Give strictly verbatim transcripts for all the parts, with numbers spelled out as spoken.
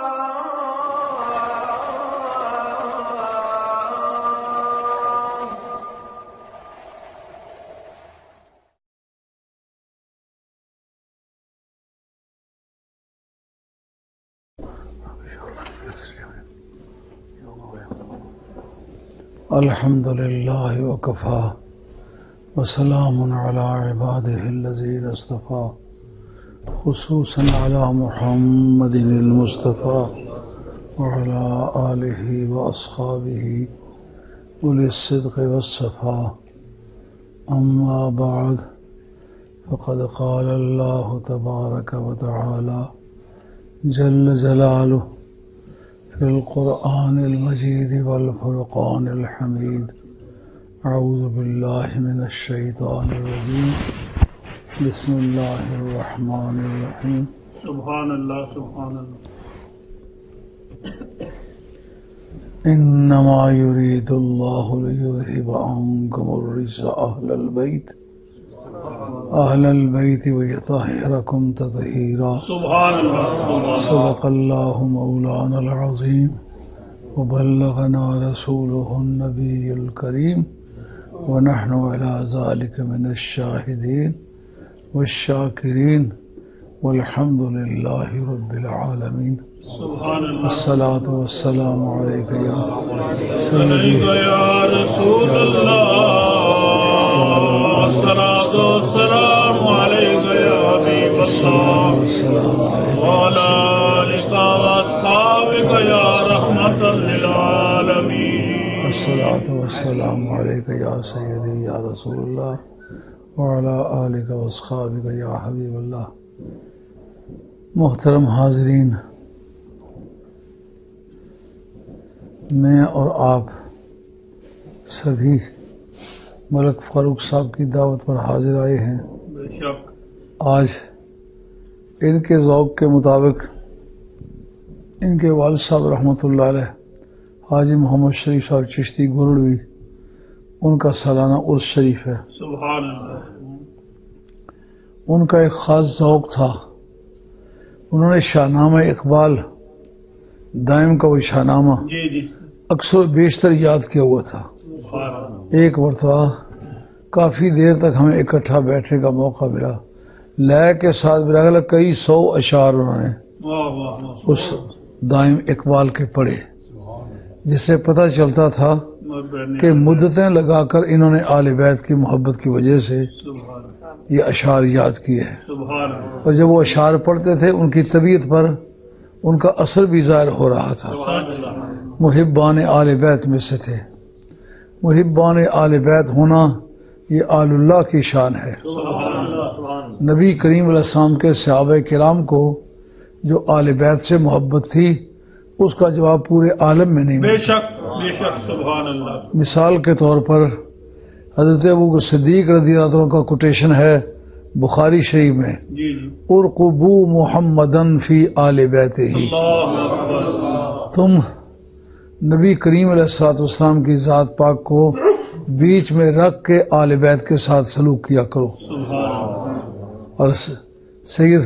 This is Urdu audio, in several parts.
الحمد لله وكفى وسلام على عباده الذين اصطفى خصوصا على محمد المصطفى وعلى آله وأصحابه أولي الصدق والصفاء. أما بعد فقد قال الله تبارك وتعالى جل جلاله في القرآن المجيد والفرقان الحميد. أعوذ بالله من الشيطان الرجيم. بسم الله الرحمن الرحيم. سبحان اللہ سبحان اللہ. إنما يريد الله ليذهب عنكم الرجس أهل البيت أهل البيت ويطهركم تطهيرا. سبحان اللہ. صدق الله مولانا العظيم وبلغنا رسوله النبي الكريم ونحن على ذلك من الشاهدين والشاكرين والحمد لله رب العالمين. سبحان اللہ. الصلاة والسلام عليك يا سيدي یا رسول اللہ. الصلاۃ والسلام علیک یا حبیب اللہ وعلی آلک واصحابک یا رحمۃ للعالمین. الصلاة والسلام عليك يا سيدي يا رسول الله وعلى آلك واصحابك يا حبيب الله. محترم حاضرین، میں اور آپ سبھی ملک فاروق صاحب کی دعوت پر حاضر آئے ہیں. بے شک آج ان کے ذوق کے مطابق ان کے والد صاحب رحمۃ اللہ علیہ حاجی محمد شریف صاحب چشتی گرڑوی، ان کا سالانہ عرس شریف ہے. سبحان اللہ. ان کا ایک خاص ذوق تھا. انہوں نے شاہ نامہ اقبال دائم کا وہ شاہ نامہ جی جی اکثر بیشتر یاد کیا ہوا تھا. سبحان اللہ. ایک مرتبہ کافی دیر تک ہمیں اکٹھا بیٹھنے کا موقع ملا. لے کے ساتھ میرا خیال ہے کئی سو اشعار انہوں نے واہ واہ واہ. اس دائم اقبال کے پڑھے، جس سے پتہ چلتا تھا کہ مدتیں لگا کر انہوں نے آل بیت کی محبت کی وجہ سے سبحان اللہ. یہ اشعار یاد کیے ہیں. سبحان اللہ. اور جب وہ اشعار پڑھتے تھے ان کی طبیعت پر ان کا اثر بھی ظاہر ہو رہا تھا. محبان آل بیت میں سے تھے. محبان آل بیت ہونا یہ آل اللہ کی شان ہے. سبحان اللہ. سبحان اللہ. نبی کریم علیہ السلام کے صحابہ کرام کو جو آل بیت سے محبت تھی اس کا جواب پورے عالم میں نہیں بے ملا. شک بے شک. سبحان اللہ. مثال کے طور پر حضرت ابوبکر صدیق رضی اللہ عنہ کا کوٹیشن ہے بخاری شریف میں، جی جی. ارقبوا محمدن فی آل بیتہ. اللہ اکبر. تم نبی کریم علیہ الصلوۃ والسلام کی ذات پاک کو بیچ میں رکھ کے آل بیت کے ساتھ سلوک کیا کرو. سبحان اللہ. اور سید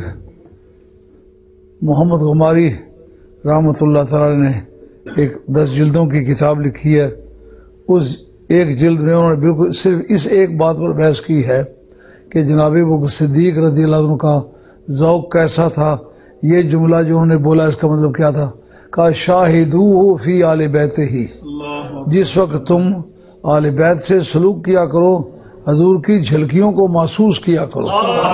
محمد غماری رحمۃ اللہ تعالی نے ایک دس جلدوں کی کتاب لکھی ہے. اس ایک جلد میں انہوں نے بالکل صرف اس ایک بات پر بحث کی ہے کہ جناب ابوبکر صدیق رضی اللہ عنہ کا ذوق کیسا تھا. یہ جملہ جو انہوں نے بولا اس کا مطلب کیا تھا؟ کہا شاہدوہ فی آل بیتہ ہی. اللہ جس وقت تم آل بیت سے سلوک کیا کرو حضور کی جھلکیوں کو محسوس کیا کرو.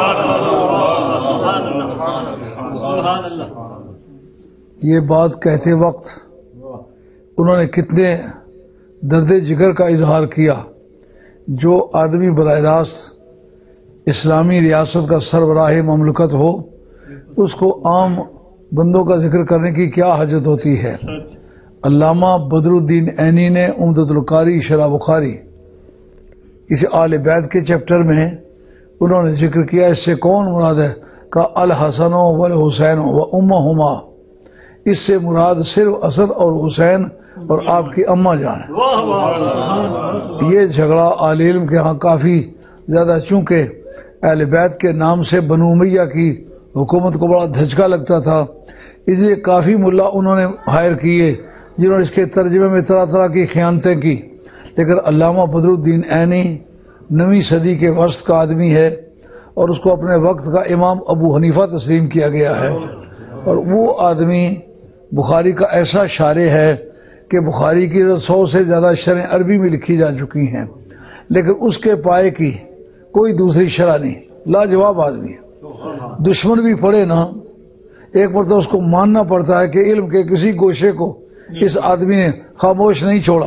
سبحان اللہ. یہ بات کہتے وقت انہوں نے کتنے درد جگر کا اظہار کیا. جو آدمی براہ راست اسلامی ریاست کا سربراہ مملکت ہو اس کو عام بندوں کا ذکر کرنے کی کیا حاجت ہوتی ہے. علامہ بدر الدین عینی نے عمدۃ القاری شرح بخاری اس آل بیت کے چیپٹر میں انہوں نے ذکر کیا. اس سے کون مراد ہے؟ کہ الحسن والحسین و امہما. اس سے مراد صرف حسن اور حسین اور آپ کی اماں جان ہے. یہ جھگڑا اہل علم کے ہاں کافی زیادہ، چونکہ اہل بیت کے نام سے بنو امیہ کی حکومت کو بڑا دھچکا لگتا تھا، اس لیے کافی ملا انہوں نے ہائر کیے جنہوں نے اس کے ترجمے میں طرح طرح کی خیانتیں کی، لیکن علامہ بدر الدین عینی نویں صدی کے وسط کا آدمی ہے اور اس کو اپنے وقت کا امام ابو حنیفہ تسلیم کیا گیا ہے، اور وہ آدمی بخاری کا ایسا شارح ہے کہ بخاری کی سو سے زیادہ شرح عربی میں لکھی جا چکی ہیں، لیکن اس کے پائے کی کوئی دوسری شرح نہیں، لاجواب آدمی ہے۔ دشمن بھی پڑے نا، ایک مرتبہ اس کو ماننا پڑتا ہے کہ علم کے کسی گوشے کو اس آدمی نے خاموش نہیں چھوڑا،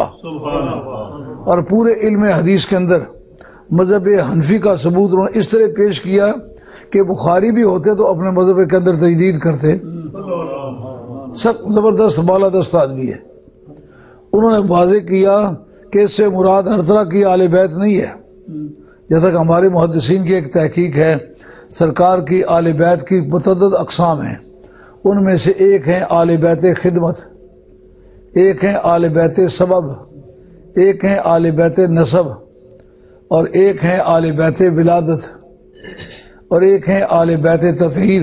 اور پورے علم حدیث کے اندر مذہب حنفی کا ثبوت انہوں نے اس طرح پیش کیا کہ بخاری بھی ہوتے تو اپنے مذہب کے اندر تجدید کرتے۔ سخت زبردست بالادست آدمی ہے۔ انہوں نے واضح کیا کہ اس سے مراد ہر طرح کی آل بیت نہیں ہے، جیسا کہ ہمارے محدثین کی ایک تحقیق ہے، سرکار کی آل بیت کی متعدد اقسام ہیں، ان میں سے ایک ہیں آل بیت خدمت، ایک ہیں آل بیت سبب، ایک ہیں آل بیت نسب، اور ایک ہیں آل بیت ولادت، اور ایک ہیں آل بیت تطہیر۔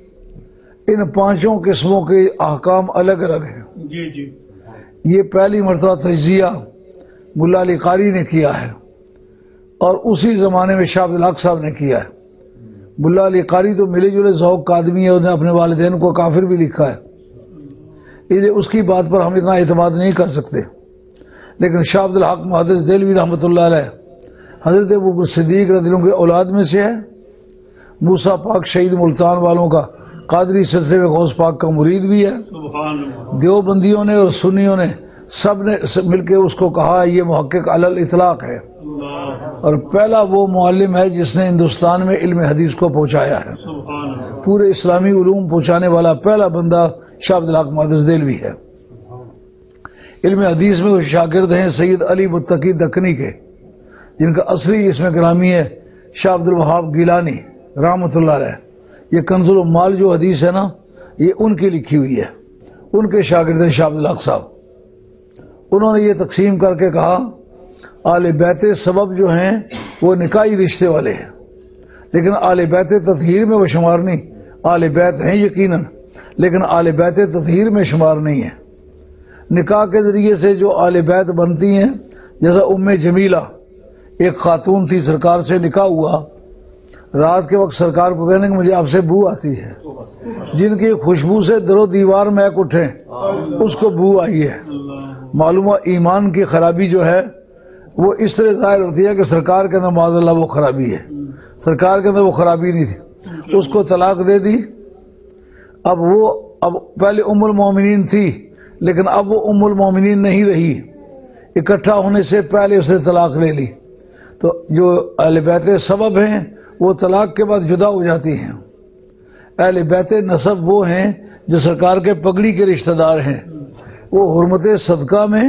ان پانچوں قسموں کے احکام الگ الگ ہیں۔ جی جی یہ پہلی مرتبہ تجزیہ ملا علی قاری نے کیا ہے، اور اسی زمانے میں شاہ عبد الحق صاحب نے کیا ہے۔ ملا علی قاری تو ملے جلے ذوق کا آدمی ہے، انہوں نے اپنے والدین کو کافر بھی لکھا ہے، اس لیے اس کی بات پر ہم اتنا اعتماد نہیں کر سکتے، لیکن شاہ عبد الحق محدث دہلوی رحمۃ اللہ علیہ حضرت ابوبکر صدیق رضی اللہ عنہ کے اولاد میں سے ہے، موسیٰ پاک شہید ملتان والوں کا قادری سلسلے میں غوث پاک کا مرید بھی ہے۔ سبحان اللہ۔ دیوبندیوں نے اور سنیوں نے سب نے مل کے اس کو کہا یہ محقق علی الاطلاق ہے، اور پہلا وہ معلم ہے جس نے ہندوستان میں علم حدیث کو پہنچایا ہے، سبحان اللہ۔ پورے اسلامی علوم پہنچانے والا پہلا بندہ شاہ عبد الحق محدث دہلوی ہے۔ علم حدیث میں وہ شاگرد ہیں سید علی متقی دکنی کے، جن کا اصلی اسم گرامی ہے شاہ عبد الوہاب گیلانی رحمۃ اللہ علیہ۔ یہ کنز المال جو حدیث ہے نا، یہ ان کی لکھی ہوئی ہے، ان کے شاگرد ہیں شاہ عبد الحق صاحب۔ انہوں نے یہ تقسیم کر کے کہا آل بیت سبب جو ہیں وہ نکاحی رشتے والے ہیں، لیکن آل بیت تطہیر میں وہ شمار نہیں، آل بیت ہیں یقیناً، لیکن آل بیت تطہیر میں شمار نہیں ہے۔ نکاح کے ذریعے سے جو آل بیت بنتی ہیں، جیسا ام جمیلہ ایک خاتون تھی، سرکار سے نکاح ہوا، رات کے وقت سرکار کو کہنے کہ مجھے آپ سے بو آتی ہے، جن کی خوشبو سے در و دیوار مہک اٹھے اس کو بو آئی ہے۔ معلوم ایمان کی خرابی جو ہے وہ اس طرح ظاہر ہوتی ہے کہ سرکار کے اندر معاذ اللہ وہ خرابی ہے، سرکار کے اندر وہ خرابی نہیں تھی، اس کو طلاق دے دی۔ اب وہ اب پہلے ام المومنین تھی، لیکن اب وہ ام المومنین نہیں رہی، اکٹھا ہونے سے پہلے اسے طلاق لے لی۔ تو جو اہل بیت سبب ہیں وہ طلاق کے بعد جدا ہو جاتی ہیں، اہل بیت نسب وہ ہیں جو سرکار کے پگڑی کے رشتہ دار ہیں، وہ حرمت صدقہ میں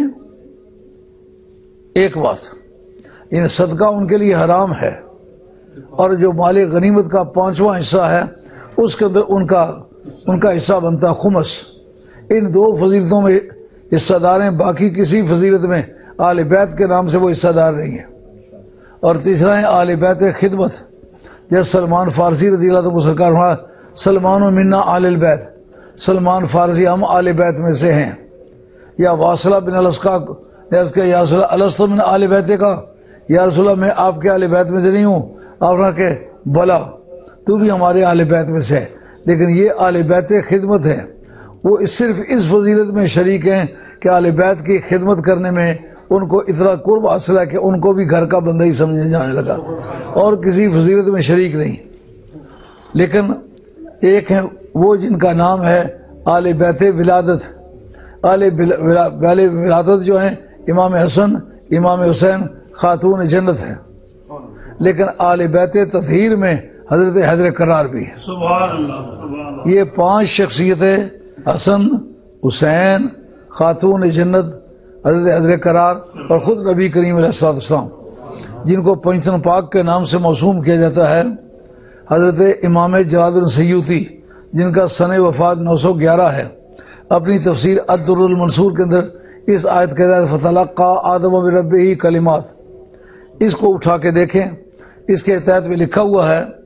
ایک بات، یعنی صدقہ ان کے لیے حرام ہے، اور جو مال غنیمت کا پانچواں حصہ ہے اس کے اندر ان کا ان کا حصہ بنتا خمس۔ ان دو فضیلتوں میں حصہ دار ہیں، باقی کسی فضیلت میں آل بیت کے نام سے وہ حصہ دار نہیں ہے۔ اور تیسرا ہے آل بیت خدمت، جیسے سلمان فارسی رضی اللہ عنہ سرکار فرمایا سلمان و منا آل البیت، سلمان فارسی ہم آل بیت میں سے ہیں۔ یا واصلہ بن الاسقا کہ یا رسول اللہ الست من آل بیت کا، یا رسول اللہ میں آپ کے آل بیت میں سے نہیں ہوں، آپ نے کہ بلا تو بھی ہمارے آل بیت میں سے ہے، لیکن یہ آل بیت خدمت ہے، وہ صرف اس فضیلت میں شریک ہیں کہ آل بیت کی خدمت کرنے میں ان کو اتنا قرب حاصل ہے کہ ان کو بھی گھر کا بندہ ہی سمجھنے جانے لگا، اور کسی فضیلت میں شریک نہیں۔ لیکن ایک ہے وہ جن کا نام ہے آل بیت ولادت، آل ولادت جو ہیں امام حسن امام حسین خاتون جنت ہیں، لیکن آل بیت تطہیر میں حضرت حیدر کرار بھی ہے۔ سبحان اللہ سبحان اللہ۔ یہ پانچ شخصیتیں حسن، حسین، خاتون جنت، حضرت حیدر کرار اور خود نبی کریم علیہ السلام، جن کو پنجتن پاک کے نام سے موسوم کیا جاتا ہے۔ حضرت امام جلال الدین سیوطی جن کا سن وفات نو سو گیارہ ہے، اپنی تفسیر الدر المنصور کے اندر اس آیت کے تحت فتلقى آدم من ربہ کلمات، اس کو اٹھا کے دیکھیں، اس کے تحت بھی لکھا ہوا ہے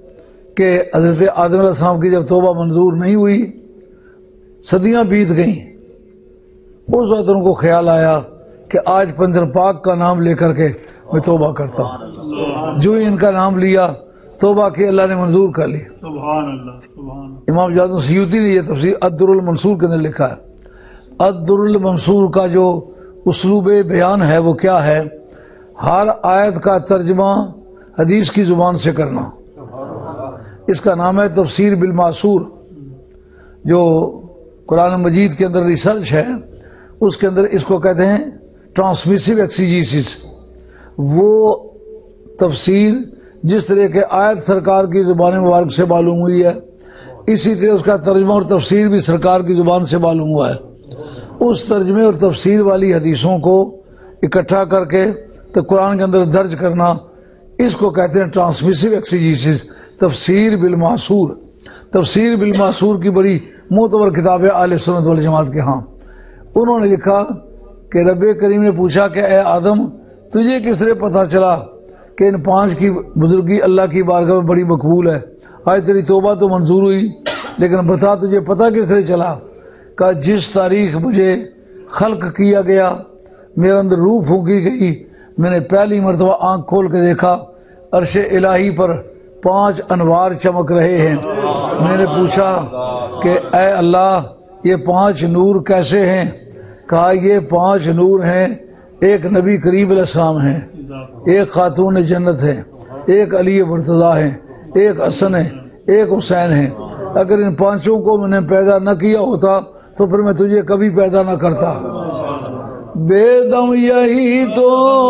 کہ حضرت آدم علیہ السلام کی جب توبہ منظور نہیں ہوئی، صدیاں بیت گئیں، اس وقت ان کو خیال آیا کہ آج پنجر پاک کا نام لے کر کے میں توبہ کرتا ہوں۔ جو ہی ان کا نام لیا توبہ کی، اللہ نے منظور کر لی۔ سبحان اللہ سبحان امام جلال سیوطی نے یہ تفسیر الدر المنصور کے اندر لکھا ہے۔ الدر المنصور کا جو اسلوب بیان ہے وہ کیا ہے؟ ہر آیت کا ترجمہ حدیث کی زبان سے کرنا، اس کا نام ہے تفسیر بالمعصور۔ جو قرآن مجید کے اندر ریسرچ ہے اس کے اندر اس کو کہتے ہیں ٹرانسمیسو ایکسیجیسس۔ وہ تفسیر جس طرح کے آیت سرکار کی زبان مبارک سے معلوم ہوئی ہے، اسی طرح اس کا ترجمہ اور تفسیر بھی سرکار کی زبان سے معلوم ہوا ہے۔ اس ترجمے اور تفسیر والی حدیثوں کو اکٹھا کر کے تو قرآن کے اندر درج کرنا، اس کو کہتے ہیں ٹرانسمیسو ایکسیجیسس، تفسیر بالمعصور۔ تفسیر بالمعصور کی بڑی معتبر کتاب ہے اہل سنت والجماعت کے ہاں۔ انہوں نے لکھا کہ رب کریم نے پوچھا کہ اے آدم، تجھے کس طرح پتہ چلا کہ ان پانچ کی بزرگی اللہ کی بارگاہ میں بڑی مقبول ہے؟ آج تیری توبہ تو منظور ہوئی، لیکن بتا تجھے پتہ کس طرح چلا؟ کہ جس تاریخ مجھے خلق کیا گیا، میرے اندر روح پھونکی گئی، میں نے پہلی مرتبہ آنکھ کھول کے دیکھا عرش الہی پر پانچ انوار چمک رہے ہیں۔ میں نے پوچھا کہ اے اللہ یہ پانچ نور کیسے ہیں؟ کہا یہ پانچ نور ہیں، ایک نبی کریم علیہ السلام ہیں، ایک خاتون جنت ہے، ایک علی مرتضیٰ ہے، ایک حسن ہے، ایک حسین ہے۔ اگر ان پانچوں کو میں نے پیدا نہ کیا ہوتا تو پھر میں تجھے کبھی پیدا نہ کرتا۔ بے دم یہی تو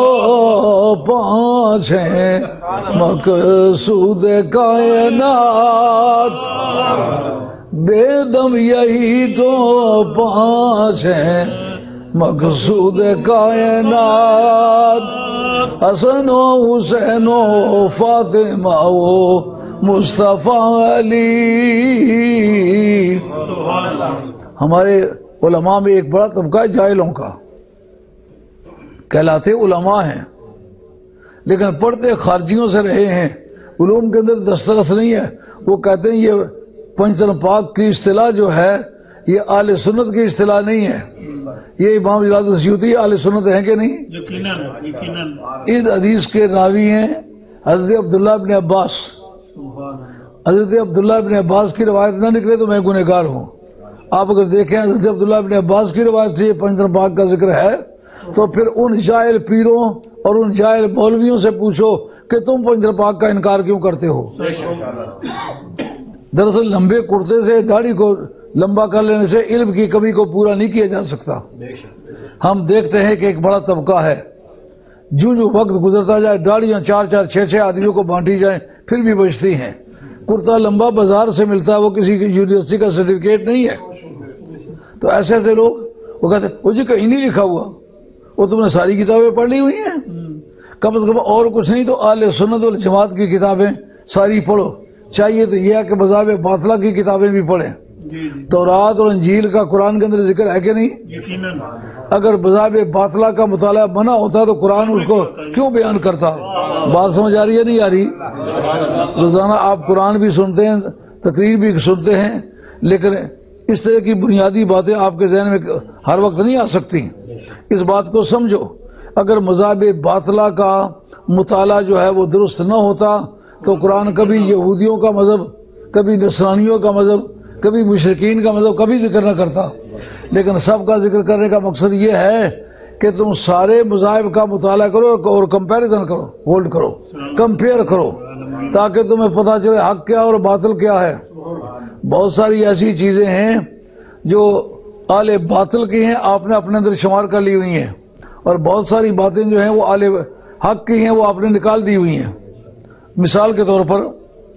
پانچ ہیں مقصود کائنات، بے دم یہی تو پانچ ہیں مقصود کائنات، حسن و حسین و فاطمہ و مصطفیٰ علی۔ ہمارے علماء میں ایک بڑا طبقہ ہے جاہلوں کا، کہلاتے علماء ہیں لیکن پڑھتے خارجیوں سے رہے ہیں، علوم کے اندر دسترس نہیں ہے۔ وہ کہتے ہیں یہ پنجتن پاک کی اصطلاح جو ہے یہ اہل سنت کی اصطلاح نہیں ہے۔ یہ امام جلال سیوطی اہل سنت ہیں کہ نہیں؟ یقیناً یقیناً۔ اس حدیث کے راوی ہیں حضرت عبداللہ ابن عباس۔ حضرت عبداللہ ابن عباس کی روایت نہ نکلے تو میں گنہگار ہوں۔ آپ اگر دیکھیں حضرت عبداللہ ابن عباس کی روایت سے یہ پنجتن پاک کا ذکر ہے تو پھر ان جاہل پیروں اور ان جاہل مولویوں سے پوچھو کہ تم پنجتن پاک کا انکار کیوں کرتے ہو؟ دراصل لمبے کرتے سے داڑھی کو لمبا کر لینے سے علم کی کمی کو پورا نہیں کیا جا سکتا۔ ہم دیکھتے ہیں کہ ایک بڑا طبقہ ہے، جو جو وقت گزرتا جائے داڑیاں چار چار چھ چھ آدمیوں کو بانٹی جائیں پھر بھی بچتی ہیں۔ کرتا لمبا بازار سے ملتا ہے، وہ کسی کی یونیورسٹی کا سرٹیفکیٹ نہیں ہے۔ تو ایسے ایسے لوگ وہ کہتے ہیں وہ جی کہیں نہیں لکھا ہوا، وہ تم نے ساری کتابیں پڑھ لی ہوئی ہیں، کم از کم اور کچھ نہیں تو اہل سنت والجماعت کی کتابیں ساری پڑھو۔ چاہیے تو یہ ہے کہ مذاہب باطلہ کی کتابیں بھی پڑھیں۔ تورات اور انجیل کا قرآن کے اندر ذکر ہے کہ نہیں؟ یقیناً۔ اگر مذاہب باطلہ کا مطالعہ منع ہوتا تو قرآن اس کو کیوں بیان کرتا؟ بات سمجھ آ رہی ہے نہیں آ رہی؟ روزانہ آپ قرآن بھی سنتے ہیں، تقریر بھی سنتے ہیں، لیکن اس طرح کی بنیادی باتیں آپ کے ذہن میں ہر وقت نہیں آ سکتی۔ اس بات کو سمجھو، اگر مذاہب باطلہ کا مطالعہ جو ہے وہ درست نہ ہوتا تو قرآن کبھی یہودیوں کا مذہب، کبھی نصرانیوں کا مذہب، کبھی مشرکین کا مذہب کبھی ذکر نہ کرتا۔ لیکن سب کا ذکر کرنے کا مقصد یہ ہے کہ تم سارے مذاہب کا مطالعہ کرو اور کمپیریزن کرو، ہولڈ کرو، کمپیئر کرو، تاکہ تمہیں پتہ چلے حق کیا اور باطل کیا ہے۔ بہت ساری ایسی چیزیں ہیں جو اہل باطل کی ہیں، آپ نے اپنے اندر شمار کر لی ہوئی ہیں، اور بہت ساری باتیں جو ہیں وہ اہل حق کی ہیں، وہ آپ نے نکال دی ہوئی ہیں۔ مثال کے طور پر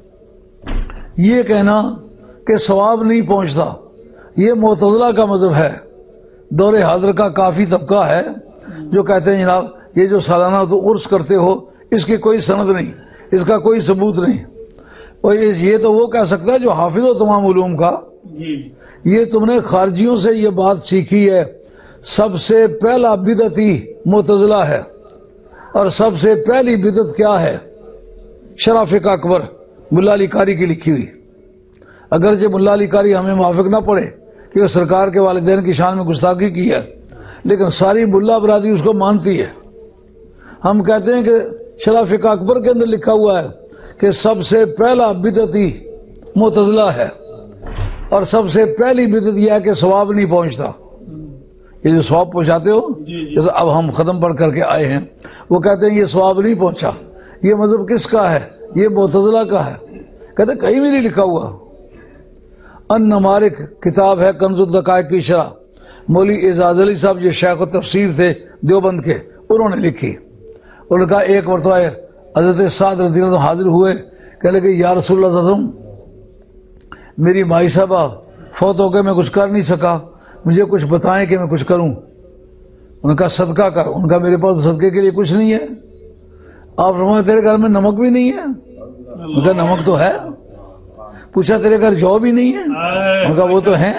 یہ کہنا کہ ثواب نہیں پہنچتا، یہ معتزلہ کا مذہب ہے۔ دور حاضر کا کافی طبقہ ہے جو کہتے ہیں جناب یہ جو سالانہ تو عرس کرتے ہو اس کی کوئی سند نہیں، اس کا کوئی ثبوت نہیں۔ اور یہ تو وہ کہہ سکتا ہے جو حافظ ہو تمام علوم کا، یہ تم نے خارجیوں سے یہ بات سیکھی ہے۔ سب سے پہلا بدعتی معتزلہ ہے، اور سب سے پہلی بدعت کیا ہے؟ شرع فقہ اکبر ملا علی قاری کی لکھی ہوئی، اگرچہ ملا علی قاری ہمیں موافق نہ پڑے کہ سرکار کے والدین کی شان میں گستاخی کی ہے، لیکن ساری ملا برادری اس کو مانتی ہے۔ ہم کہتے ہیں کہ شرح فقہ اکبر کے اندر لکھا ہوا ہے کہ سب سے پہلا بدعتی معتزلہ ہے، اور سب سے پہلی بدعت یہ ہے کہ ثواب نہیں پہنچتا۔ یہ جو ثواب پہنچاتے ہو، جیسے اب ہم ختم پڑھ کر کے آئے ہیں، وہ کہتے ہیں یہ ثواب نہیں پہنچا۔ یہ مذہب کس کا ہے؟ یہ معتزلہ کا ہے۔ کہتے ہیں کہیں بھی نہیں لکھا ہوا۔ ان نمارک کتاب ہے کنز الدقائق کی شرح، مولوی اعزاز علی صاحب جو شیخ و تفسیر تھے دیوبند کے، انہوں نے لکھی۔ انہوں نے کہا ایک مرتبہ حضرت سعد رضی اللہ عنہ حاضر ہوئے، کہنے لگے یا رسول اللہ صلی اللہ علیہ وسلم، میری مائی صاحبہ فوت ہو گئے، میں کچھ کر نہیں سکا، مجھے کچھ بتائیں کہ میں کچھ کروں۔ انہوں نے کہا صدقہ کر۔ ان کا میرے پاس صدقے کے لیے کچھ نہیں ہے۔ آپ فرمائے تیرے گھر میں نمک بھی نہیں ہے؟ ان کا نمک تو ہے۔ پوچھا تیرے گھر جو بھی نہیں ہے؟ ان کا وہ تو ہے۔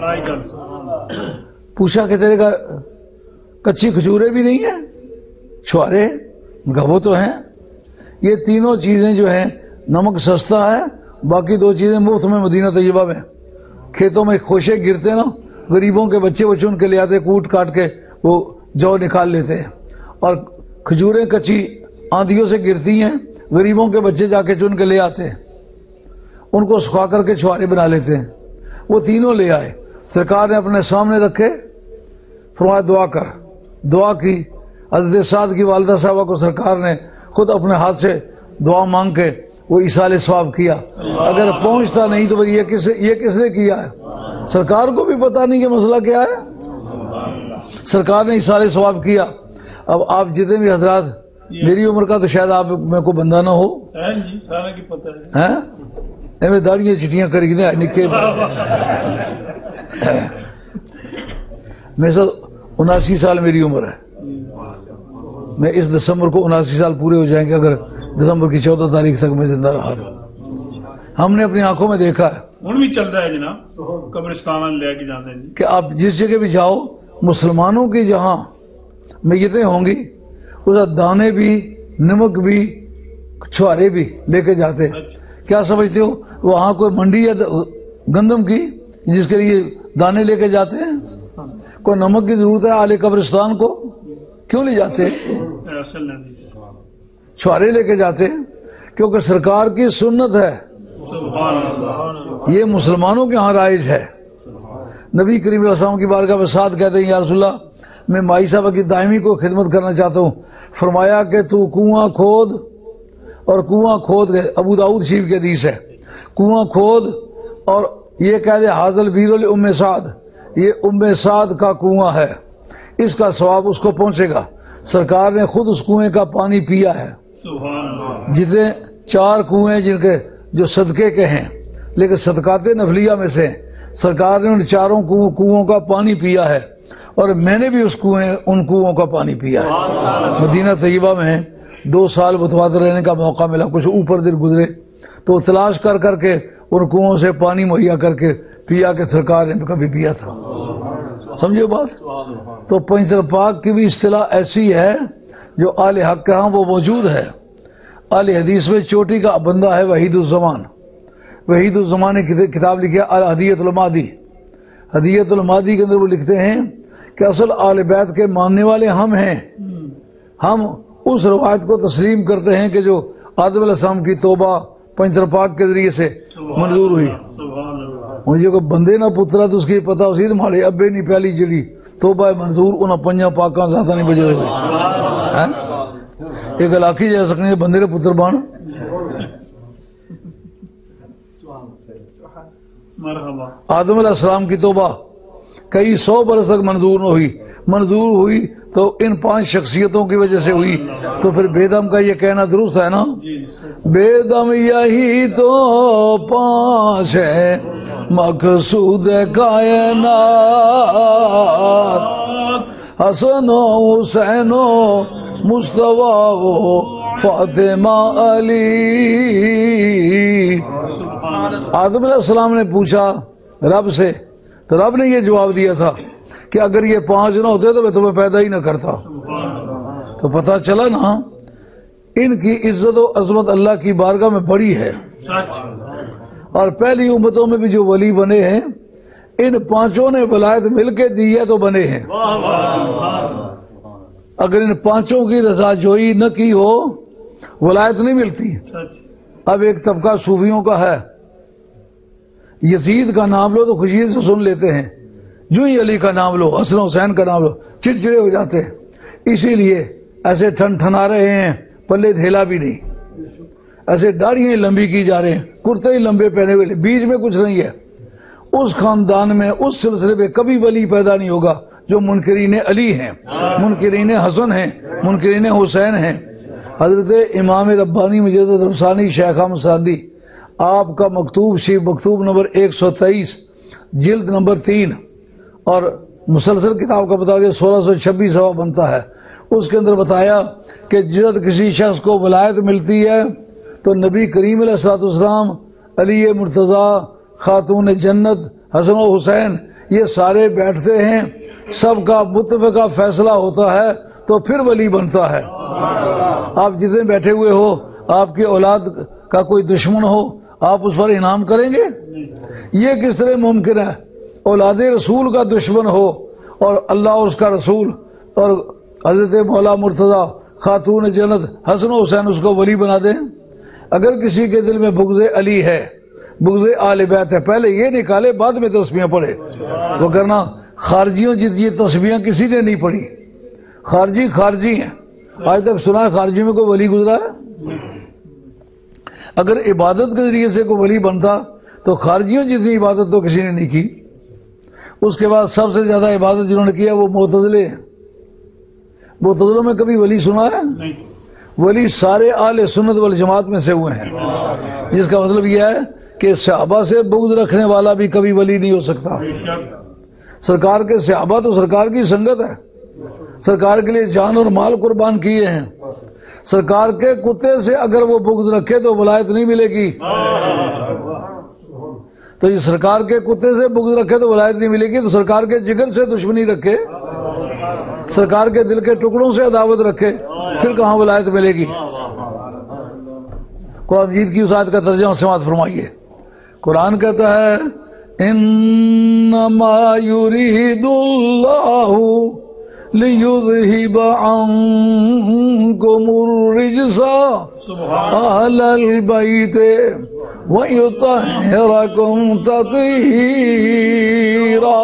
پوچھا کہ تیرے گھر کچی کھجورے بھی نہیں ہیں، چھوارے؟ ان کا وہ تو ہیں۔ یہ تینوں چیزیں جو ہیں، نمک سستا ہے، باقی دو چیزیں مفت میں مدینہ طیبہ میں کھیتوں میں خوشے گرتے نا، غریبوں کے بچے وہ چن کے لے آتے، کوٹ کاٹ کے وہ جو نکال لیتے ہیں، اور کھجوریں کچی آندھیوں سے گرتی ہیں، غریبوں کے بچے جا کے چن کے لے آتے ہیں، ان کو سکھا کر کے چھوارے بنا لیتے ہیں۔ وہ تینوں لے آئے، سرکار نے اپنے سامنے رکھے، فرمایا دعا کر۔ دعا کی۔ حضرت سعد کی والدہ صاحبہ کو سرکار نے خود اپنے ہاتھ سے دعا مانگ کے وہ ایصال ثواب کیا۔ اگر پہنچتا نہیں تو یہ کس یہ کس نے کیا ہے؟ سرکار کو بھی پتا نہیں کہ مسئلہ کیا ہے، سرکار نے ایصال ثواب کیا۔ اب آپ جتنے بھی حضرات، میری عمر کا تو شاید آپ میں کو بندہ نہ ہو، میں داڑیاں چٹیاں کر کے نکے میں سب اناسی سال میری عمر ہے۔ میں اس دسمبر کو اناسی سال پورے ہو جائیں گے اگر دسمبر کی چودہ تاریخ تک میں زندہ رہا تو۔ ہم نے اپنی آنکھوں میں دیکھا ہے، ہن بھی چل رہا ہے جناب، قبرستان لے کے جاتے ہیں کہ آپ جس جگہ بھی جاؤ، مسلمانوں کی جہاں میتیں ہوں گی، اس دانے بھی، نمک بھی، چھوارے بھی لے کے جاتے ہیں۔ کیا سمجھتے ہو وہاں کوئی منڈی ہے گندم کی جس کے لیے دانے لے کے جاتے ہیں؟ کوئی نمک کی ضرورت ہے اہل قبرستان کو؟ کیوں لے جاتے ہیں؟ چھوارے لے کے جاتے ہیں کیونکہ سرکار کی سنت ہے، یہ مسلمانوں کے ہاں رائج ہے۔ نبی کریم علیہ السلام کی بارگاہ میں ساتھ کہتے ہیں یا رسول اللہ میں مائی صاحبہ کی دائمی کو خدمت کرنا چاہتا ہوں۔ فرمایا کہ تو کنواں کھود، اور کنواں کھود کے ابو داؤد شریف کی حدیث ہے، کنواں کھود اور یہ کہہ دے حاضل بیر ام سعد، یہ ام سعد کا کنواں ہے، اس کا ثواب اس کو پہنچے گا۔ سرکار نے خود اس کنویں کا پانی پیا ہے۔ جتنے چار کنویں جن کے جو صدقے کے ہیں لیکن صدقات نفلیہ میں سے، سرکار نے ان چاروں کنووں کا پانی پیا ہے، اور میں نے بھی اس کنویں ان کنووں کا پانی پیا ہے۔ مدینہ طیبہ میں دو سال متواتر رہنے کا موقع ملا، کچھ اوپر دن گزرے تو تلاش کر کر کے ان کنووں سے پانی مہیا کر کے پیا کہ سرکار نے کبھی پیا تھا۔ سمجھو بات؟ تو پنجتر پاک کی بھی اصطلاح ایسی ہے جو آل حق کے ہاں وہ موجود ہے۔ آل حدیث میں چوٹی کا بندہ ہے وحید الزمان۔ وحید الزمان نے کتاب لکھی ہے ہدیت المادی۔ ہدیت المادی کے اندر وہ لکھتے ہیں کہ اصل آل بیت کے ماننے والے ہم ہیں، ہم اس روایت کو تسلیم کرتے ہیں کہ جو آدم علیہ السلام کی توبہ پنجتر پاک کے ذریعے سے منظور ہوئی۔ مجھے کوئی بندے نہ پترا تو اس کی پتہ اسی تمہارے ابے نہیں پہلی جڑی توبہ منظور انہاں پنجا پاکاں زیادہ نہیں بجے ہوئے۔ ایک علاقی جا سکنے بندے نے پتر بان آدم علیہ السلام کی توبہ کئی سو برس تک منظور نہ ہوئی، منظور ہوئی تو ان پانچ شخصیتوں کی وجہ سے ہوئی۔ تو پھر بے دم کا یہ کہنا درست ہے نا، بے دم یہی تو پانچ ہے مقصود کائنات، حسن و حسین و مصطفیٰ و فاطمہ علی۔ آدم علیہ السلام نے پوچھا رب سے، تو رب نے یہ جواب دیا تھا کہ اگر یہ پانچ نہ ہوتے تو میں تمہیں پیدا ہی نہ کرتا۔ تو پتہ چلا نا ان کی عزت و عظمت اللہ کی بارگاہ میں بڑی ہے۔ सच اور پہلی امتوں میں بھی جو ولی بنے ہیں ان پانچوں نے ولایت مل کے دی ہے تو بنے ہیں. اگر ان پانچوں کی رضا جوئی نہ کی ہو ولایت نہیں ملتی. सच اب ایک طبقہ صوفیوں کا ہے، یزید کا نام لو تو خوشی سے سن لیتے ہیں، جو ہی علی کا نام لو، حسن حسین کا نام لو چڑچڑے ہو جاتے ہیں. اسی لیے ایسے ٹھن ٹھنا رہے ہیں، پلے دھیلا بھی نہیں، ایسے داڑیاں لمبی کی جا رہے ہیں، کرتے ہی لمبے پہنے ہوئے، بیچ میں کچھ نہیں ہے. اس خاندان میں اس سلسلے میں کبھی ولی پیدا نہیں ہوگا جو منکرین علی ہیں، منکرین حسن ہیں، منکرین حسین ہیں. حضرت امام ربانی مجدد ربسانی شیخ احمد سعدی آپ کا مکتوب شیف مکتوب نمبر ایک سو تیئیس جلد نمبر تین اور مسلسل کتاب کا بتا کہ سولہ سو چھبیس ہوا بنتا ہے. اس کے اندر بتایا کہ جب کسی شخص کو ولایت ملتی ہے تو نبی کریم علیہ الصلوۃ والسلام، علی مرتضیٰ، خاتون جنت، حسن و حسین یہ سارے بیٹھتے ہیں، سب کا متفقہ فیصلہ ہوتا ہے تو پھر ولی بنتا ہے. آپ جتنے بیٹھے ہوئے ہو آپ کی اولاد کا کوئی دشمن ہو آپ اس پر انعام کریں گے؟ یہ کس طرح ممکن ہے؟ اولاد رسول کا دشمن ہو اور اللہ اور اس کا رسول اور حضرت مولا مرتضیٰ، خاتون جنت، حسن و حسین اس کو ولی بنا دیں. اگر کسی کے دل میں بغض علی ہے، بغض آل بیت ہے، پہلے یہ نکالے بعد میں تسبیحیں پڑھے. وہ کرنا خارجیوں جتنی تسبیحیں کسی نے نہیں پڑھی، خارجی خارجی ہیں. آج تک سنا ہے خارجی میں کوئی ولی گزرا ہے؟ اگر عبادت کے ذریعے سے کوئی ولی بنتا تو خارجیوں جتنی عبادت تو کسی نے نہیں کی. اس کے بعد سب سے زیادہ عبادت جنہوں نے کیا وہ معتزلے ہیں. معتزلوں میں کبھی ولی سنا ہے؟ नहीं ولی سارے اہل سنت والجماعت میں سے ہوئے ہیں، جس کا مطلب یہ ہے کہ صحابہ سے بغض رکھنے والا بھی کبھی ولی نہیں ہو سکتا. बेशक سرکار کے صحابہ تو سرکار کی سنگت ہے، سرکار کے لیے جان اور مال قربان کیے ہیں. سرکار کے کتے سے اگر وہ بغض رکھے تو ولایت نہیں ملے گی. تو یہ سرکار کے کتے سے بغض رکھے تو ولایت نہیں ملے گی. تو سرکار کے جگر سے دشمنی رکھے، سرکار کے دل کے ٹکڑوں سے عداوت رکھے، پھر کہاں ولایت ملے گی؟ قرآن مجید کی اس آیت کا ترجمہ سماعت فرمائیے. قرآن کہتا ہے انما یرید اللہ لیذہب عنکم الرجس اہل البیت ویطہرکم تطہیرا.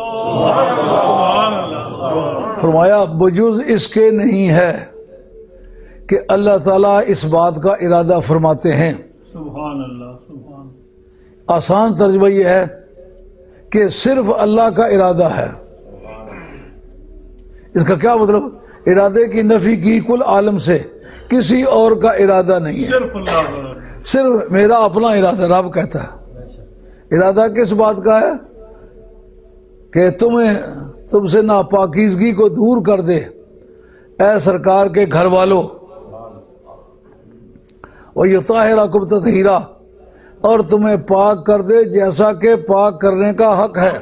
فرمایا بجز اس کے نہیں ہے کہ اللہ تعالیٰ اس بات کا ارادہ فرماتے ہیں. سبحان اللہ سبحان آسان ترجمہ یہ ہے کہ صرف اللہ کا ارادہ ہے. اس کا کیا مطلب؟ ارادے کی نفی کی کل عالم سے، کسی اور کا ارادہ نہیں ہے، सिर्फ अल्लाह का صرف میرا اپنا ارادہ. رب کہتا ہے ارادہ کس بات کا ہے؟ کہ تمہیں تم سے ناپاکیزگی کو دور کر دے اے سرکار کے گھر والوں، وَيُطَهِّرَكُمْ تَطْهِيرًا، اور تمہیں پاک کر دے جیسا کہ پاک کرنے کا حق ہے.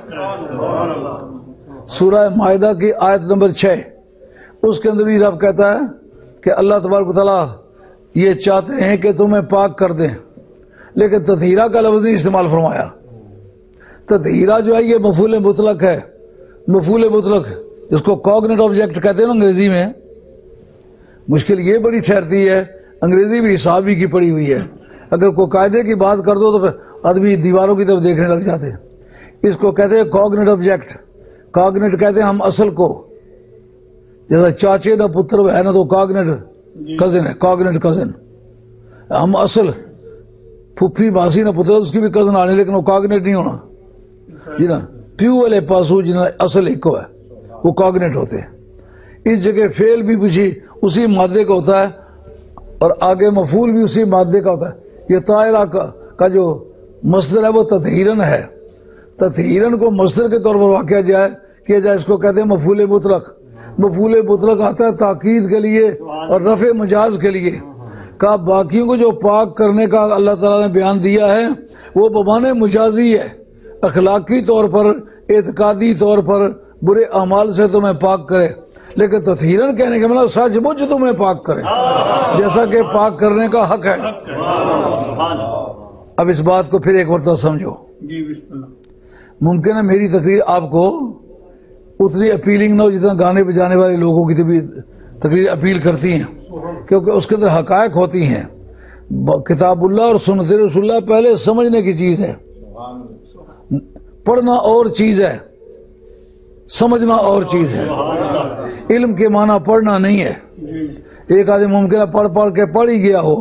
سورہ مائدہ کی آیت نمبر چھ، اس کے اندر بھی رب کہتا ہے کہ اللہ تبارک و تعالیٰ یہ چاہتے ہیں کہ تمہیں پاک کر دیں، لیکن تطہیرہ کا لفظ نہیں استعمال فرمایا. تطہیرہ جو ہے یہ مفعول مطلق ہے. مفعول مطلق جس کو کوگنٹ آبجیکٹ کہتے ہیں نا انگریزی میں. مشکل یہ بڑی ٹھہرتی ہے، انگریزی بھی حسابی کی پڑی ہوئی ہے. اگر کوئی قاعدے کی بات کر دو تو پھر آدمی دیواروں کی طرف دیکھنے لگ جاتے ہیں. اس کو کہتے ہیں کوگنٹ آبجیکٹ. کوگنٹ کہتے ہیں ہم اصل کو، جیسا چاچے نہ پتر ہے نا تو کوگنٹ کزن ہے، کوگنٹ کزن. ہم اصل پھپھی باسی نہ پتر اس کی بھی کزن آنے، لیکن وہ کوگنٹ نہیں ہونا جی نا. پیو والے پاسو جنہیں اصل ایک ہے وہ کوگنٹ ہوتے ہیں. اس جگہ فعل بھی پوچھی اسی مادے کا ہوتا ہے اور آگے مفعول بھی اسی مادے کا ہوتا ہے. یہ طائرہ کا, کا جو مصدر ہے وہ تطہیرن ہے. تطہیرن کو مصدر کے طور پر واقع جائے کیا جائے اس کو کہتے ہیں مفعول مطلق. مفعول مطلق آتا ہے تاکید کے لیے اور رفع مجاز کے لیے. کا باقیوں کو جو پاک کرنے کا اللہ تعالیٰ نے بیان دیا ہے وہ بمانے مجازی ہے، اخلاقی طور پر، اعتقادی طور پر برے اعمال سے تمہیں پاک کرے. لیکن تطہیرن کہنے کا مطلب سچ مچ تمہیں پاک کرے جیسا کہ پاک کرنے کا حق ہے. اب اس بات کو پھر ایک مرتبہ سمجھو. جی بسم اللہ. ممکن ہے میری تقریر آپ کو اتنی اپیلنگ نہ ہو جتنا گانے بجانے والے لوگوں کی بھی تقریر اپیل کرتی ہیں، کیونکہ اس کے اندر حقائق ہوتی ہیں. کتاب اللہ اور سنت رسول اللہ پہلے سمجھنے کی چیز ہے، پڑھنا اور چیز ہے، سمجھنا اور چیز ہے. علم کے معنی پڑھنا نہیں ہے. ایک آدمی ممکن ہے پڑھ پڑھ کے پڑھ ہی گیا ہو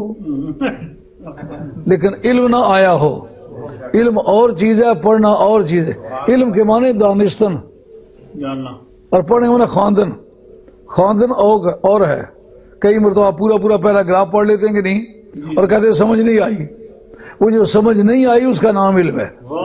لیکن علم نہ آیا ہو. علم اور چیز ہے، پڑھنا اور چیز ہے. علم کے معنی دانستن جاننا اور پڑھنے کے معنی خواندن. خواندن اور ہے. کئی مرتبہ پورا پورا پیراگراف پڑھ لیتے ہیں کہ نہیں اور کہتے ہیں سمجھ نہیں آئی. وہ جو سمجھ نہیں آئی اس کا نام علم ہے.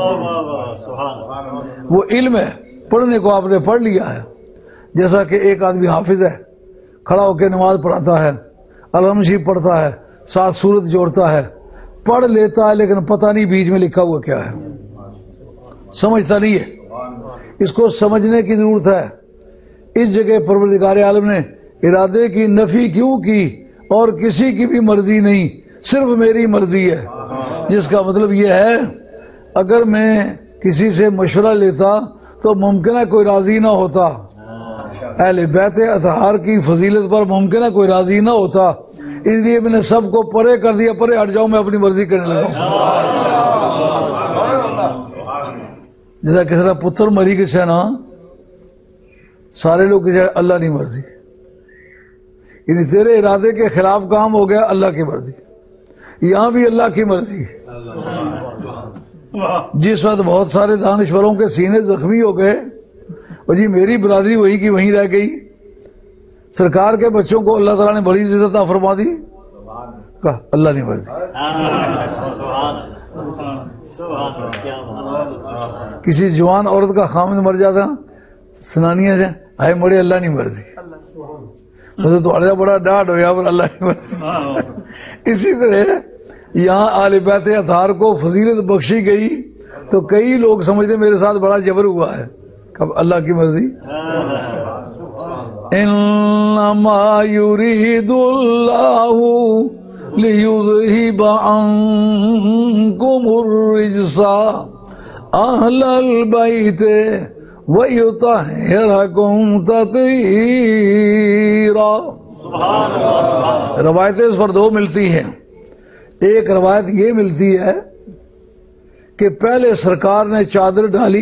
وہ علم ہے. پڑھنے کو آپ نے پڑھ لیا ہے. جیسا کہ ایک آدمی حافظ ہے، کھڑا ہو کے نماز پڑھاتا ہے، الحمد شریف پڑھتا ہے، ساتھ سورت جوڑتا ہے، پڑھ لیتا ہے لیکن پتہ نہیں بیچ میں لکھا ہوا کیا ہے، سمجھتا نہیں ہے. اس کو سمجھنے کی ضرورت ہے. اس جگہ پروردگار عالم نے ارادے کی نفی کیوں کی؟ اور کسی کی بھی مرضی نہیں، صرف میری مرضی ہے. جس کا مطلب یہ ہے اگر میں کسی سے مشورہ لیتا تو ممکن ہے کوئی راضی نہ ہوتا. اہل بیت اطہار کی فضیلت پر ممکن ہے کوئی راضی نہ ہوتا، اس لیے میں نے سب کو پرے کر دیا. پرے ہٹ جاؤ، میں اپنی مرضی کرنے لگا. جیسا کس طرح پتر مری کس ہے نا، سارے لوگ کس ہے اللہ نہیں مرضی، یعنی تیرے ارادے کے خلاف کام ہو گیا، اللہ کی مرضی. یہاں بھی اللہ کی مرضی. جس وقت بہت سارے دانشوروں کے سینے زخمی ہو گئے اور جی میری برادری وہی کی وہیں رہ گئی، سرکار کے بچوں کو اللہ تعالیٰ نے بڑی عزت عطا فرما دی، کہا اللہ نہیں مرضی. کسی جوان عورت کا خامد مر جاتا نا، سنانیاں سے آئے مڑے اللہ نہیں مرضی، مجھے تو اڑا بڑا ڈاٹ ہو یا پر اللہ نہیں مرضی. اسی طرح یہاں آل بیت اطہار کو فضیلت بخشی گئی تو کئی لوگ سمجھتے میرے ساتھ بڑا جبر ہوا ہے. کب اللہ کی مرضی. انما یرید اللہ لیذہب عنکم الرجس اہل البیت ویطہرکم تطہیرا. روایتیں اس پر دو ملتی ہیں. ایک روایت یہ ملتی ہے کہ پہلے سرکار نے چادر ڈالی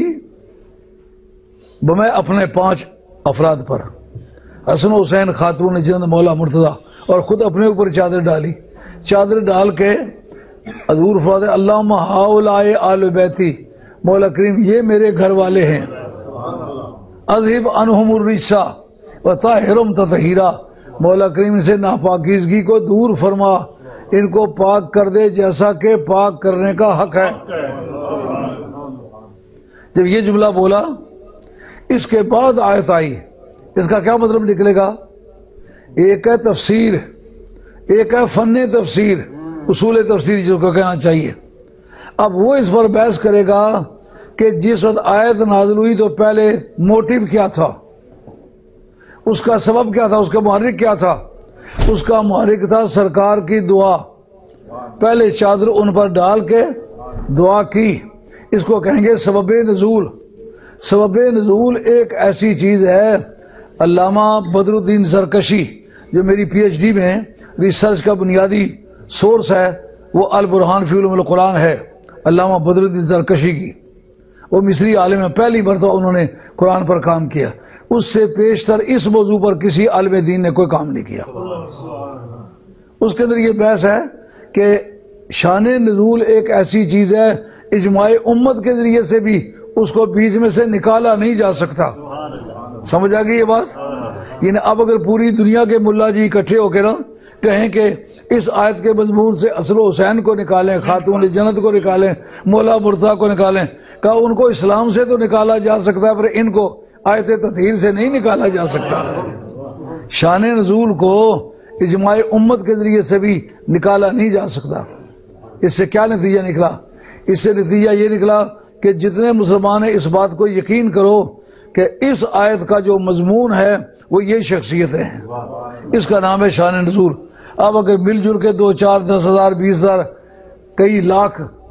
بمیں اپنے پانچ افراد پر، حسن حسین، خاتون جنت مولا مرتضی، اور خود اپنے اوپر چادر ڈالی. چادر ڈال کے حضور فرماتے اللہم ہؤلاء آل بیتی، مولا کریم یہ میرے گھر والے ہیں، اذہب عنہم الرجس وطہرہم تطہیرا، مولا کریم سے ناپاکیزگی کو دور فرما، ان کو پاک کر دے جیسا کہ پاک کرنے کا حق ہے. جب یہ جملہ بولا اس کے بعد آیت آئی. اس کا کیا مطلب نکلے گا؟ ایک ہے تفسیر، ایک ہے فن تفسیر، اصول تفسیر جو کو کہنا چاہیے. اب وہ اس پر بحث کرے گا کہ جس وقت آیت نازل ہوئی تو پہلے موٹیو کیا تھا، اس کا سبب کیا تھا، اس کا محرک کیا تھا. اس کا محرک تھا سرکار کی دعا. پہلے چادر ان پر ڈال کے دعا کی. اس کو کہیں گے سبب نزول. سبب نزول ایک ایسی چیز ہے، علامہ بدر الدین زرکشی جو میری پی ایچ ڈی میں ریسرچ کا بنیادی سورس ہے وہ البرہان فی علوم القرآن ہے، علامہ بدر الدین زرکشی کی. وہ مصری عالم ہے، پہلی مرتبہ انہوں نے قرآن پر کام کیا. اس سے پیشتر اس موضوع پر کسی عالم دین نے کوئی کام نہیں کیا. اس کے اندر یہ بحث ہے کہ شان نزول ایک ایسی چیز ہے اجماع امت کے ذریعے سے بھی اس کو بیچ میں سے نکالا نہیں جا سکتا. سمجھ آ گئی یہ بات؟ یعنی اب اگر پوری دنیا کے ملا جی اکٹھے ہو کے نا کہیں کہ اس آیت کے مضمون سے اصل حسین کو نکالیں، خاتون جنت کو نکالیں، مولا مرتضیٰ کو نکالیں، کہا ان کو اسلام سے تو نکالا جا سکتا ہے پر ان کو آیت تطہیر سے نہیں نکالا جا سکتا. شان نزول کو اجماع امت کے ذریعے سے بھی نکالا نہیں جا سکتا. اس سے کیا نتیجہ نکلا؟ اس سے نتیجہ یہ نکلا کہ جتنے مسلمان ہیں اس بات کو یقین کرو کہ اس آیت کا جو مضمون ہے وہ یہ شخصیتیں ہیں. اس کا نام ہے شان نزول. اب اگر مل جل کے دو چار دس ہزار بیس ہزار کئی لاکھ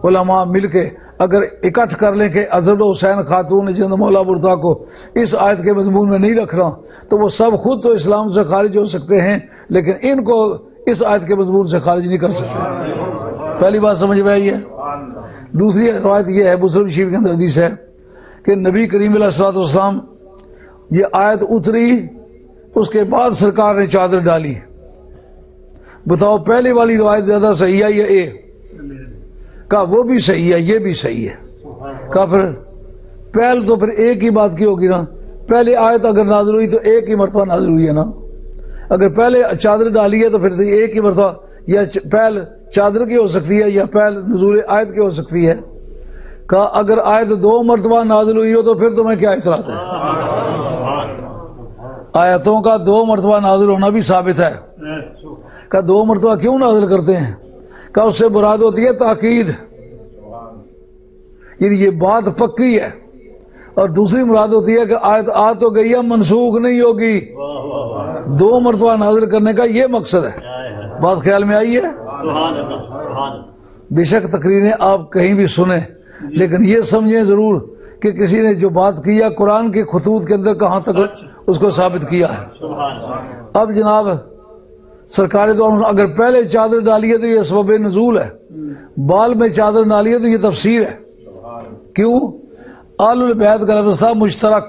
علماء مل کے اگر اکٹھ کر لیں کہ حضرت حسین خاتون جند مولا مرتضیٰ کو اس آیت کے مضمون میں نہیں رکھنا تو وہ سب خود تو اسلام سے خارج ہو سکتے ہیں لیکن ان کو اس آیت کے مضمون سے خارج نہیں کر سکتے. پہلی بات سمجھ میں آئی ہے. دوسری روایت یہ ہے مسلم شریف کے اندر حدیث ہے کہ نبی کریم علیہ الصلوۃ والسلام یہ آیت اتری اس کے بعد سرکار نے چادر ڈالی. بتاؤ پہلی والی روایت زیادہ صحیح ہے یا اے؟ کہا وہ بھی صحیح ہے یہ بھی صحیح ہے. کہا پھر پہل تو پھر ایک ہی بات کی ہوگی نا. پہلے آیت اگر نازل ہوئی تو ایک ہی مرتبہ نازل ہوئی ہے نا. اگر پہلے چادر ڈالی ہے تو پھر ایک ہی مرتبہ یا پہل چادر کی ہو سکتی ہے یا پہل نزول آیت کی ہو سکتی ہے. کہا اگر آیت دو مرتبہ نازل ہوئی ہو تو پھر تمہیں کیا اعتراض ہے؟ آیتوں کا دو مرتبہ نازل ہونا بھی ثابت ہے. کہا دو مرتبہ کیوں نازل کرتے ہیں؟ کہا اس سے مراد ہوتی ہے تاکید، یعنی یہ بات پکی ہے. اور دوسری مراد ہوتی ہے کہ آیت آ تو گئی ہے منسوخ نہیں ہوگی. دو مرتبہ نازل کرنے کا یہ مقصد ہے. بات خیال میں آئی ہے؟ بے شک تقریریں آپ کہیں بھی سنیں لیکن یہ سمجھیں ضرور کہ کسی نے جو بات کی ہے قرآن کے خطوط کے اندر کہاں تک اس کو ثابت کیا ہے. اب جناب سرکار تو اگر پہلے چادر ڈالی ہے تو یہ سبب نزول ہے، بال میں چادر ڈالی ہے تو یہ تفسیر ہے. کیوں؟ آل البیت کا لفظ تھا مشترک.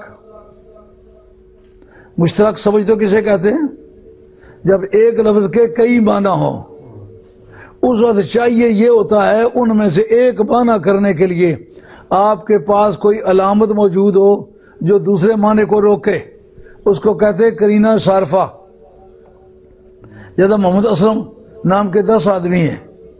مشترک سمجھ تو کسے کہتے ہیں؟ جب ایک لفظ کے کئی معنی ہوں اس وقت چاہیے یہ ہوتا ہے ان میں سے ایک معنی کرنے کے لیے آپ کے پاس کوئی علامت موجود ہو جو دوسرے معنی کو روکے. اس کو کہتے ہیں قرینہ صارفہ. جیسے محمد اسلم نام کے دس آدمی ہیں،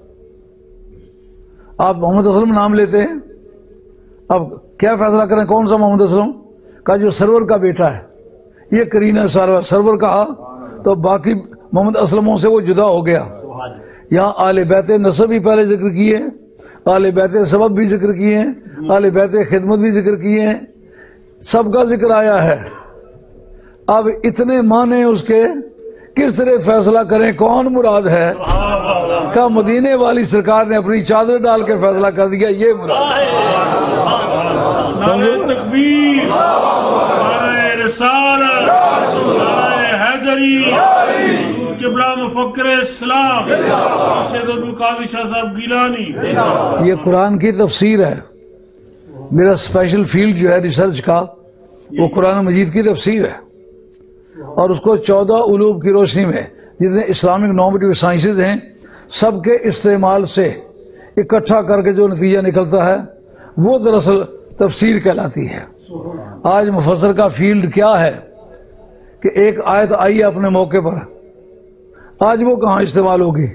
آپ محمد اسلم نام لیتے ہیں، اب کیا فیصلہ کریں کون سا محمد اسلم؟ کا جو سرور کا بیٹا ہے یہ قرینہ صارفہ. سرور کہا تو باقی محمد اسلموں سے وہ جدا ہو گیا. یہاں آل بیت نسب بھی پہلے ذکر کیے ہیں، آل بیت سبب بھی ذکر کیے ہیں، آل بیت خدمت بھی ذکر کیے ہیں، سب کا ذکر آیا ہے. اب اتنے معنی اس کے کس طرح فیصلہ کریں کون مراد ہے؟ کا مدینے والی سرکار نے اپنی چادر ڈال کے فیصلہ کر دیا یہ مراد ہے. نعرہ تکبیر، نعرہ رسالت، نعرہ حیدری، قبلہ مفکر اسلام سید عبدالقادر شاہ صاحب گیلانی. یہ قرآن کی تفسیر ہے. میرا اسپیشل فیلڈ جو ہے ریسرچ کا وہ قرآن مجید کی تفسیر ہے اور اس کو چودہ علوم کی روشنی میں جتنے اسلامک نارمیٹیو سائنسز ہیں سب کے استعمال سے اکٹھا کر کے جو نتیجہ نکلتا ہے وہ دراصل تفسیر کہلاتی ہے. آج مفسر کا فیلڈ کیا ہے کہ ایک آیت آئی ہے اپنے موقع پر، آج وہ کہاں استعمال ہوگی؟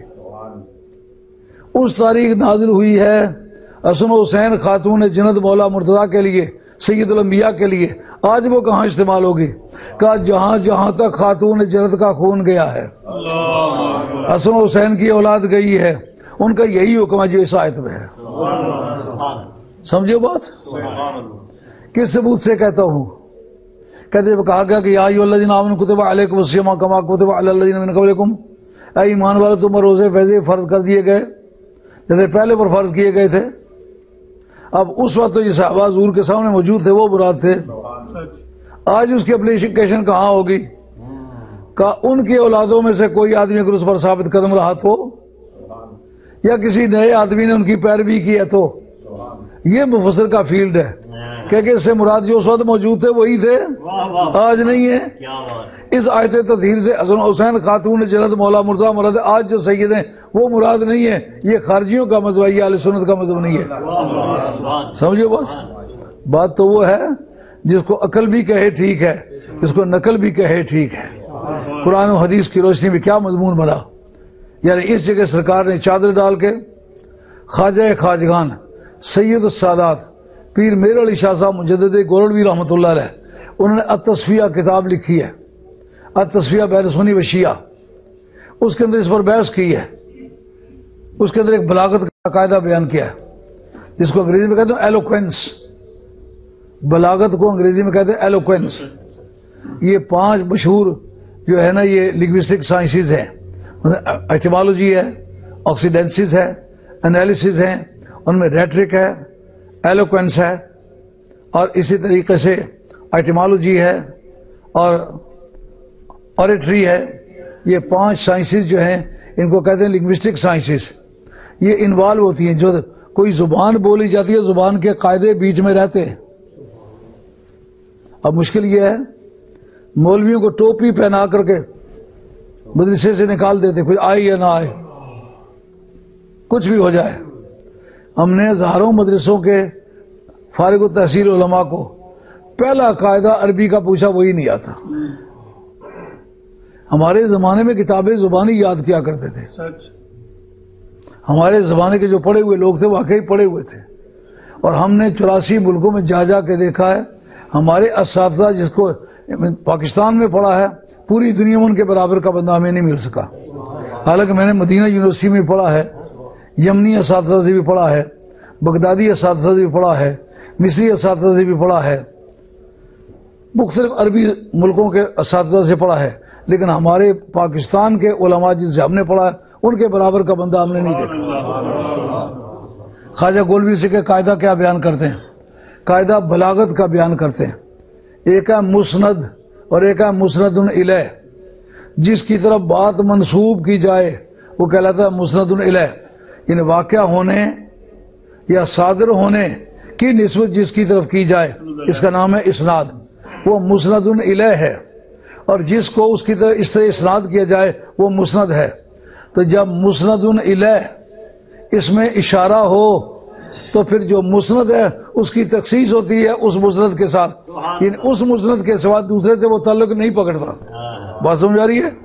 اس تاریخ نازل ہوئی ہے حسن حسین خاتون جنت مولا مرتضیٰ کے لیے، سید الانبیاء کے لیے، آج وہ کہاں استعمال ہوگی؟ کہ جہاں جہاں تک خاتون جنت کا خون گیا ہے، حسن حسین کی اولاد گئی ہے، ان کا یہی حکم ہے جو اس آیت میں ہے. سمجھو بات؟ کس ثبوت سے کہتا ہوں؟ کہتے ہیں کہا گیا کہ یا ایھا الذین آمنوا کتب علیکم الصیام کما کتب علی الذین من قبلکم، اے ایمان والو تم پر روزے فیضے فرض کر دیے گئے جیسے پہلے پر فرض کیے گئے تھے. اب اس وقت تو یہ صحابہ حضور کے سامنے موجود تھے وہ مراد تھے. آج اس کی اپلیکیشن کہاں ہوگی؟ کہ ان کی اولادوں میں سے کوئی آدمی اگر اس پر ثابت قدم رہا تو، یا کسی نئے آدمی نے ان کی پیروی کی ہے تو. یہ مفسر کا فیلڈ ہے کہ اس سے مراد جو اس وقت موجود تھے وہی تھے، آج نہیں ہے. اس آیت تطہیر سے حسن حسین خاتون جنت مولا مرتضیٰ مراد آج جو سید ہیں وہ مراد نہیں ہے. یہ خارجیوں کا مذہب ہے، یہ اہل سنت کا مذہب نہیں ہے. سمجھو بات؟ بات تو وہ ہے جس کو عقل بھی کہے ٹھیک ہے، جس کو نقل بھی کہے ٹھیک ہے. قرآن و حدیث کی روشنی میں کیا مضمون بنا؟ یعنی اس جگہ سرکار نے چادر ڈال کے خواجہ خواجگان سید السادات پیر میر علی شاہ صاحب مجدد گولڈوی رحمۃ اللہ علیہ انہوں نے التصفیہ کتاب لکھی ہے، التصفیہ بین سنی و شیعہ. اس کے اندر اس پر بحث کی ہے، اس کے اندر ایک بلاغت کا قاعدہ بیان کیا ہے جس کو انگریزی میں کہتے ہیں ایلوکوینس. بلاغت کو انگریزی میں کہتے ہیں ایلوکوینس. یہ پانچ مشہور جو ہے نا یہ لنگوسٹک سائنسز ہیں، ایٹیمالوجی ہے، آکسیڈینسز ہے، انالیسز ہیں ان میں ریٹرک ہے، ایلوکوینس ہے، اور اسی طریقے سے ایٹیمالوجی ہے اور اوریٹری ہے. یہ پانچ سائنسز جو ہیں ان کو کہتے ہیں لنگوسٹک سائنسز. یہ انوالو ہوتی ہیں. جو کوئی زبان بولی جاتی ہے زبان کے قاعدے بیچ میں رہتے ہیں. اب مشکل یہ ہے مولویوں کو ٹوپی پہنا کر کے مدرسے سے نکال دیتے، کچھ آئے یا نہ آئے، کچھ بھی ہو جائے. ہم نے ہزاروں مدرسوں کے فارغ التحصیل علماء کو پہلا قاعدہ عربی کا پوچھا، وہی نہیں آتا. ہمارے زمانے میں کتابیں زبانی یاد کیا کرتے تھے. ہمارے زمانے کے جو پڑھے ہوئے لوگ تھے واقعی پڑھے ہوئے تھے. اور ہم نے چوراسی ملکوں میں جا جا کے دیکھا ہے. ہمارے اساتذہ جس کو پاکستان میں پڑھا ہے پوری دنیا میں ان کے برابر کا بندہ ہمیں نہیں مل سکا. حالانکہ میں نے مدینہ یونیورسٹی میں پڑھا ہے، یمنی اساتذہ سے بھی پڑھا ہے، بغدادی اساتذہ سے بھی پڑھا ہے، مصری اساتذہ سے بھی پڑھا ہے، مختلف عربی ملکوں کے اساتذہ سے پڑھا ہے، لیکن ہمارے پاکستان کے علماء جن سے ہم نے پڑھا ہے ان کے برابر کا بندہ ہم نے نہیں دیکھا. خواجہ گولوی سے کہ قاعدہ کیا بیان کرتے ہیں؟ قاعدہ بلاغت کا بیان کرتے ہیں. ایک ہے مسند اور ایک ہے مسند الیہ. جس کی طرف بات منسوب کی جائے وہ کہلاتا ہے مسند الیہ، یعنی واقعہ ہونے یا صادر ہونے کی نسبت جس کی طرف کی جائے اس کا نام ہے اسناد، وہ مسند الیہ ہے. اور جس کو اس کی طرف اس طرح اسناد کیا جائے وہ مسند ہے. تو جب مسند الیہ اس میں اشارہ ہو تو پھر جو مسند ہے اس کی تخصیص ہوتی ہے اس مسند کے ساتھ، یعنی اس مسند کے ساتھ دوسرے سے وہ تعلق نہیں پکڑتا. بات سمجھ آ رہی ہے؟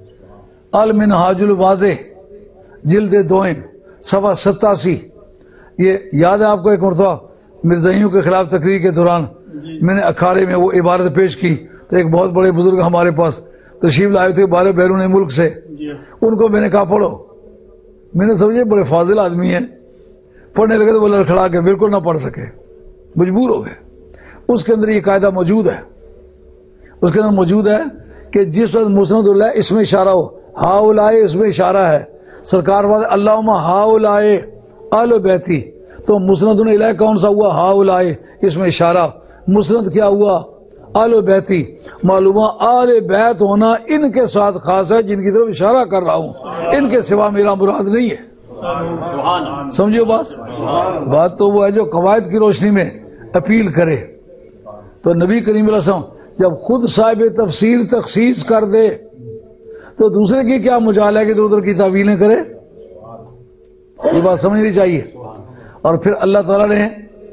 المنہاج الواضح جلد دوئم صفحہ ستاسی. یہ یاد ہے آپ کو؟ ایک مرتبہ مرزائیوں کے خلاف تقریر کے دوران میں نے اکھاڑے میں وہ عبارت پیش کی تو ایک بہت بڑے بزرگ ہمارے پاس تشریف لائے تھے بارے بیرون ملک سے. ان کو میں نے کہا پڑھو. میں نے سمجھے بڑے فاضل آدمی ہیں، پڑھنے لگے تو وہ لڑکھڑا کے بالکل نہ پڑھ سکے، مجبور ہو گئے. اس کے اندر یہ قاعدہ موجود ہے، اس کے اندر موجود ہے کہ جس وقت مسند اللہ اس میں اشارہ ہو، ہاؤ لائے اس میں اشارہ ہے، سرکار بات اللہم ہاؤ لائے آل بیتی، تو مسند اللہ کون سا ہوا؟ ہاؤ لائے اس میں اشارہ. مسند کیا ہوا؟ آل بیتی. معلومہ آل بیت ہونا ان کے ساتھ خاص ہے جن کی طرف اشارہ کر رہا ہوں، ان کے سوا میرا مراد نہیں ہے. سمجھو بات؟ بات تو وہ ہے جو قواعد کی روشنی میں اپیل کرے. تو نبی کریم علیہ السلام جب خود صاحب تفسیر تخصیص کر دے تو دوسرے کی کیا مجال ہے کہ ادھر ادھر کی تعویلیں کرے؟ یہ بات سمجھنی چاہیے. اور پھر اللہ تعالیٰ نے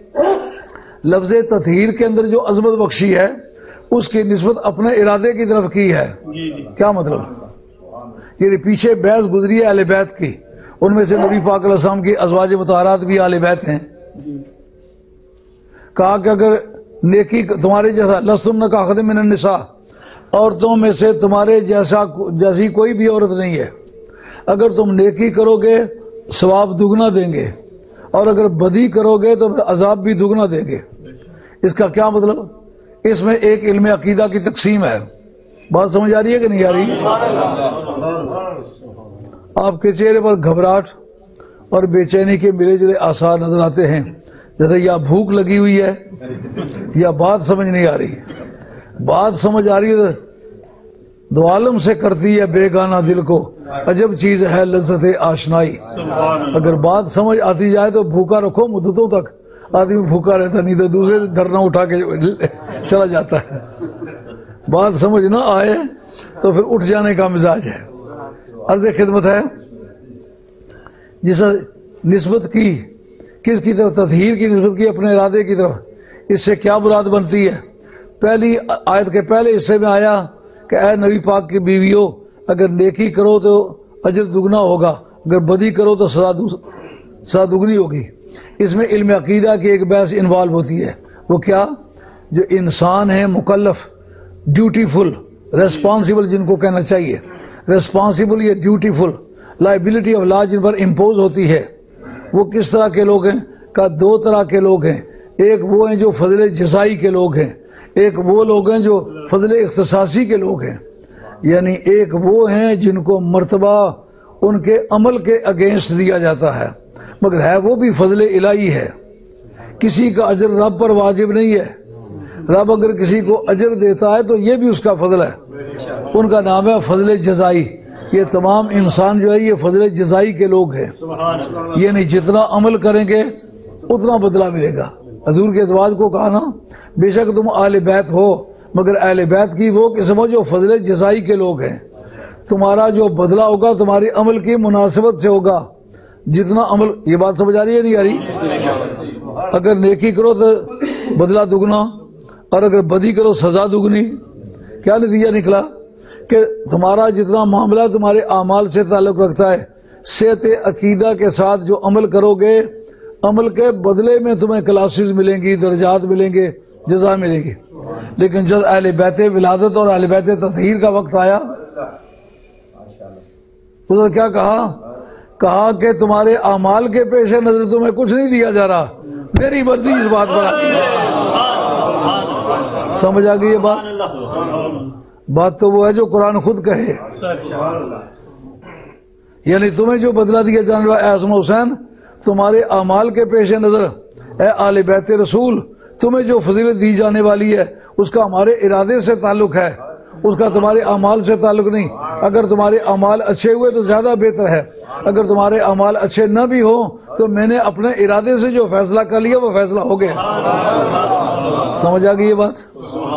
لفظ تطہیر کے اندر جو عظمت بخشی ہے اس کی نسبت اپنے ارادے کی طرف کی ہے. کیا مطلب؟ یہ پیچھے بحث گزری ہے اہل بیت کی، ان میں سے نبی پاک علیہ السلام کی ازواج مطہرات بھی اہل بیت ہیں. کہا کہ اگر نیکی تمہارے جیسا لستن کاخذ من النساء، عورتوں میں سے تمہارے جیسا جیسی کوئی بھی عورت نہیں ہے. اگر تم نیکی کرو گے ثواب دگنا دیں گے اور اگر بدی کرو گے تو عذاب بھی دگنا دیں گے. اس کا کیا مطلب؟ اس میں ایک علم عقیدہ کی تقسیم ہے. بات سمجھ آ رہی ہے کہ نہیں آ رہی؟ آپ کے چہرے پر گھبراہٹ اور بے چینی کے ملے جلے آثار نظر آتے ہیں، جیسے یا بھوک لگی ہوئی ہے یا بات سمجھ نہیں آ رہی. بات سمجھ آ رہی ہے دو عالم سے کرتی ہے بے گانا دل کو، عجب چیز ہے لذت آشنائی. اگر بات سمجھ آتی جائے تو بھوکا رکھو مدتوں تک، آدمی بھوکا رہتا نہیں تو دوسرے دھرنا اٹھا کے چلا جاتا ہے. بات سمجھ نہ آئے تو پھر اٹھ جانے کا مزاج ہے. عرض خدمت ہے جس نسبت کی کس کی طرف؟ تطہیر کی نسبت کی اپنے ارادے کی طرف. اس سے کیا مراد بنتی ہے؟ پہلی آیت کے پہلے حصے میں آیا کہ اے نبی پاک کی بیویوں اگر نیکی کرو تو اجر دگنا ہوگا، اگر بدی کرو تو سزا دگنی ہوگی. اس میں علم عقیدہ کی ایک بحث انوالو ہوتی ہے. وہ کیا؟ جو انسان ہے مکلف، ڈیوٹیفل، ریسپانسبل جن کو کہنا چاہیے، ریسپانسبل یا ڈیوٹیفل، لائبلٹی آف لا جن پر امپوز ہوتی ہے، وہ کس طرح کے لوگ ہیں؟ کا دو طرح کے لوگ ہیں. ایک وہ ہیں جو فضل جزائی کے لوگ ہیں، ایک وہ لوگ ہیں جو فضل اختصاصی کے لوگ ہیں. یعنی ایک وہ ہیں جن کو مرتبہ ان کے عمل کے اگینسٹ دیا جاتا ہے، مگر ہے وہ بھی فضل الہی ہے. کسی کا اجر رب پر واجب نہیں ہے. رب اگر کسی کو اجر دیتا ہے تو یہ بھی اس کا فضل ہے. ان کا نام ہے فضل جزائی. یہ تمام انسان جو ہے یہ فضل جزائی کے لوگ ہیں. یہ نہیں جتنا عمل کریں گے اتنا بدلہ ملے گا. حضور کے ازواج کو کہا نا بے شک تم اہل بیت ہو مگر اہل بیت کی وہ قسم ہو جو فضل جزائی کے لوگ ہیں. تمہارا جو بدلہ ہوگا تمہاری عمل کی مناسبت سے ہوگا. جتنا عمل، یہ بات سمجھ آ رہی ہے نہیں آ رہی؟ اگر نیکی کرو تو بدلہ دگنا اور اگر بدی کرو سزا دگنی. کیا نتیجہ نکلا کہ تمہارا جتنا معاملہ تمہارے اعمال سے تعلق رکھتا ہے، صحت عقیدہ کے ساتھ جو عمل کرو گے عمل کے بدلے میں تمہیں کلاسز ملیں گی، درجات ملیں گے، جزا ملے گی. لیکن جب اہل بیت ولادت اور اہل بیت تطہیر کا وقت آیا تو کیا کہا کہا کہ تمہارے اعمال کے پیش نظر تمہیں کچھ نہیں دیا جا رہا، میری مرضی اس بات پر آتی ہے. سمجھ آ گئی یہ بات؟ بات تو وہ ہے جو قرآن خود کہے. یعنی تمہیں جو بدلہ دیا جانے والا اے حسن حسین تمہارے اعمال کے پیش نظر، اے آل بیت رسول تمہیں جو فضیلت دی جانے والی ہے اس کا ہمارے ارادے سے تعلق ہے، اس کا تمہارے اعمال سے تعلق نہیں. اگر تمہارے اعمال اچھے ہوئے تو زیادہ بہتر ہے، اگر تمہارے اعمال اچھے نہ بھی ہوں تو میں نے اپنے ارادے سے جو فیصلہ کر لیا وہ فیصلہ ہو گیا. سمجھ آ گئی یہ بات؟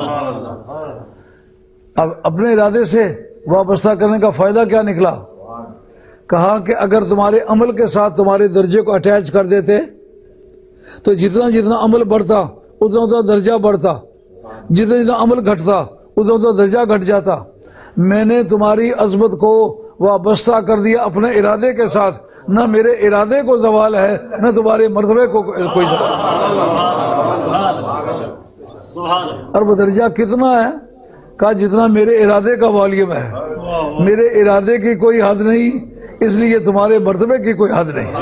اب اپنے ارادے سے وابستہ کرنے کا فائدہ کیا نکلا؟ کہا کہ اگر تمہارے عمل کے ساتھ تمہارے درجے کو اٹیچ کر دیتے تو جتنا جتنا عمل بڑھتا اتنا اتنا درجہ بڑھتا، جتنا جتنا عمل گھٹتا اتنا اتنا درجہ گھٹ جاتا. میں نے تمہاری عظمت کو وابستہ کر دیا اپنے ارادے کے ساتھ. نہ میرے ارادے کو زوال ہے نہ تمہارے مرتبے کو کوئی زوال. اور وہ درجہ کتنا ہے؟ کہا جتنا میرے ارادے کا والیوم ہے. میرے ارادے کی کوئی حد نہیں، اس لیے تمہارے مرتبے کی کوئی حد نہیں.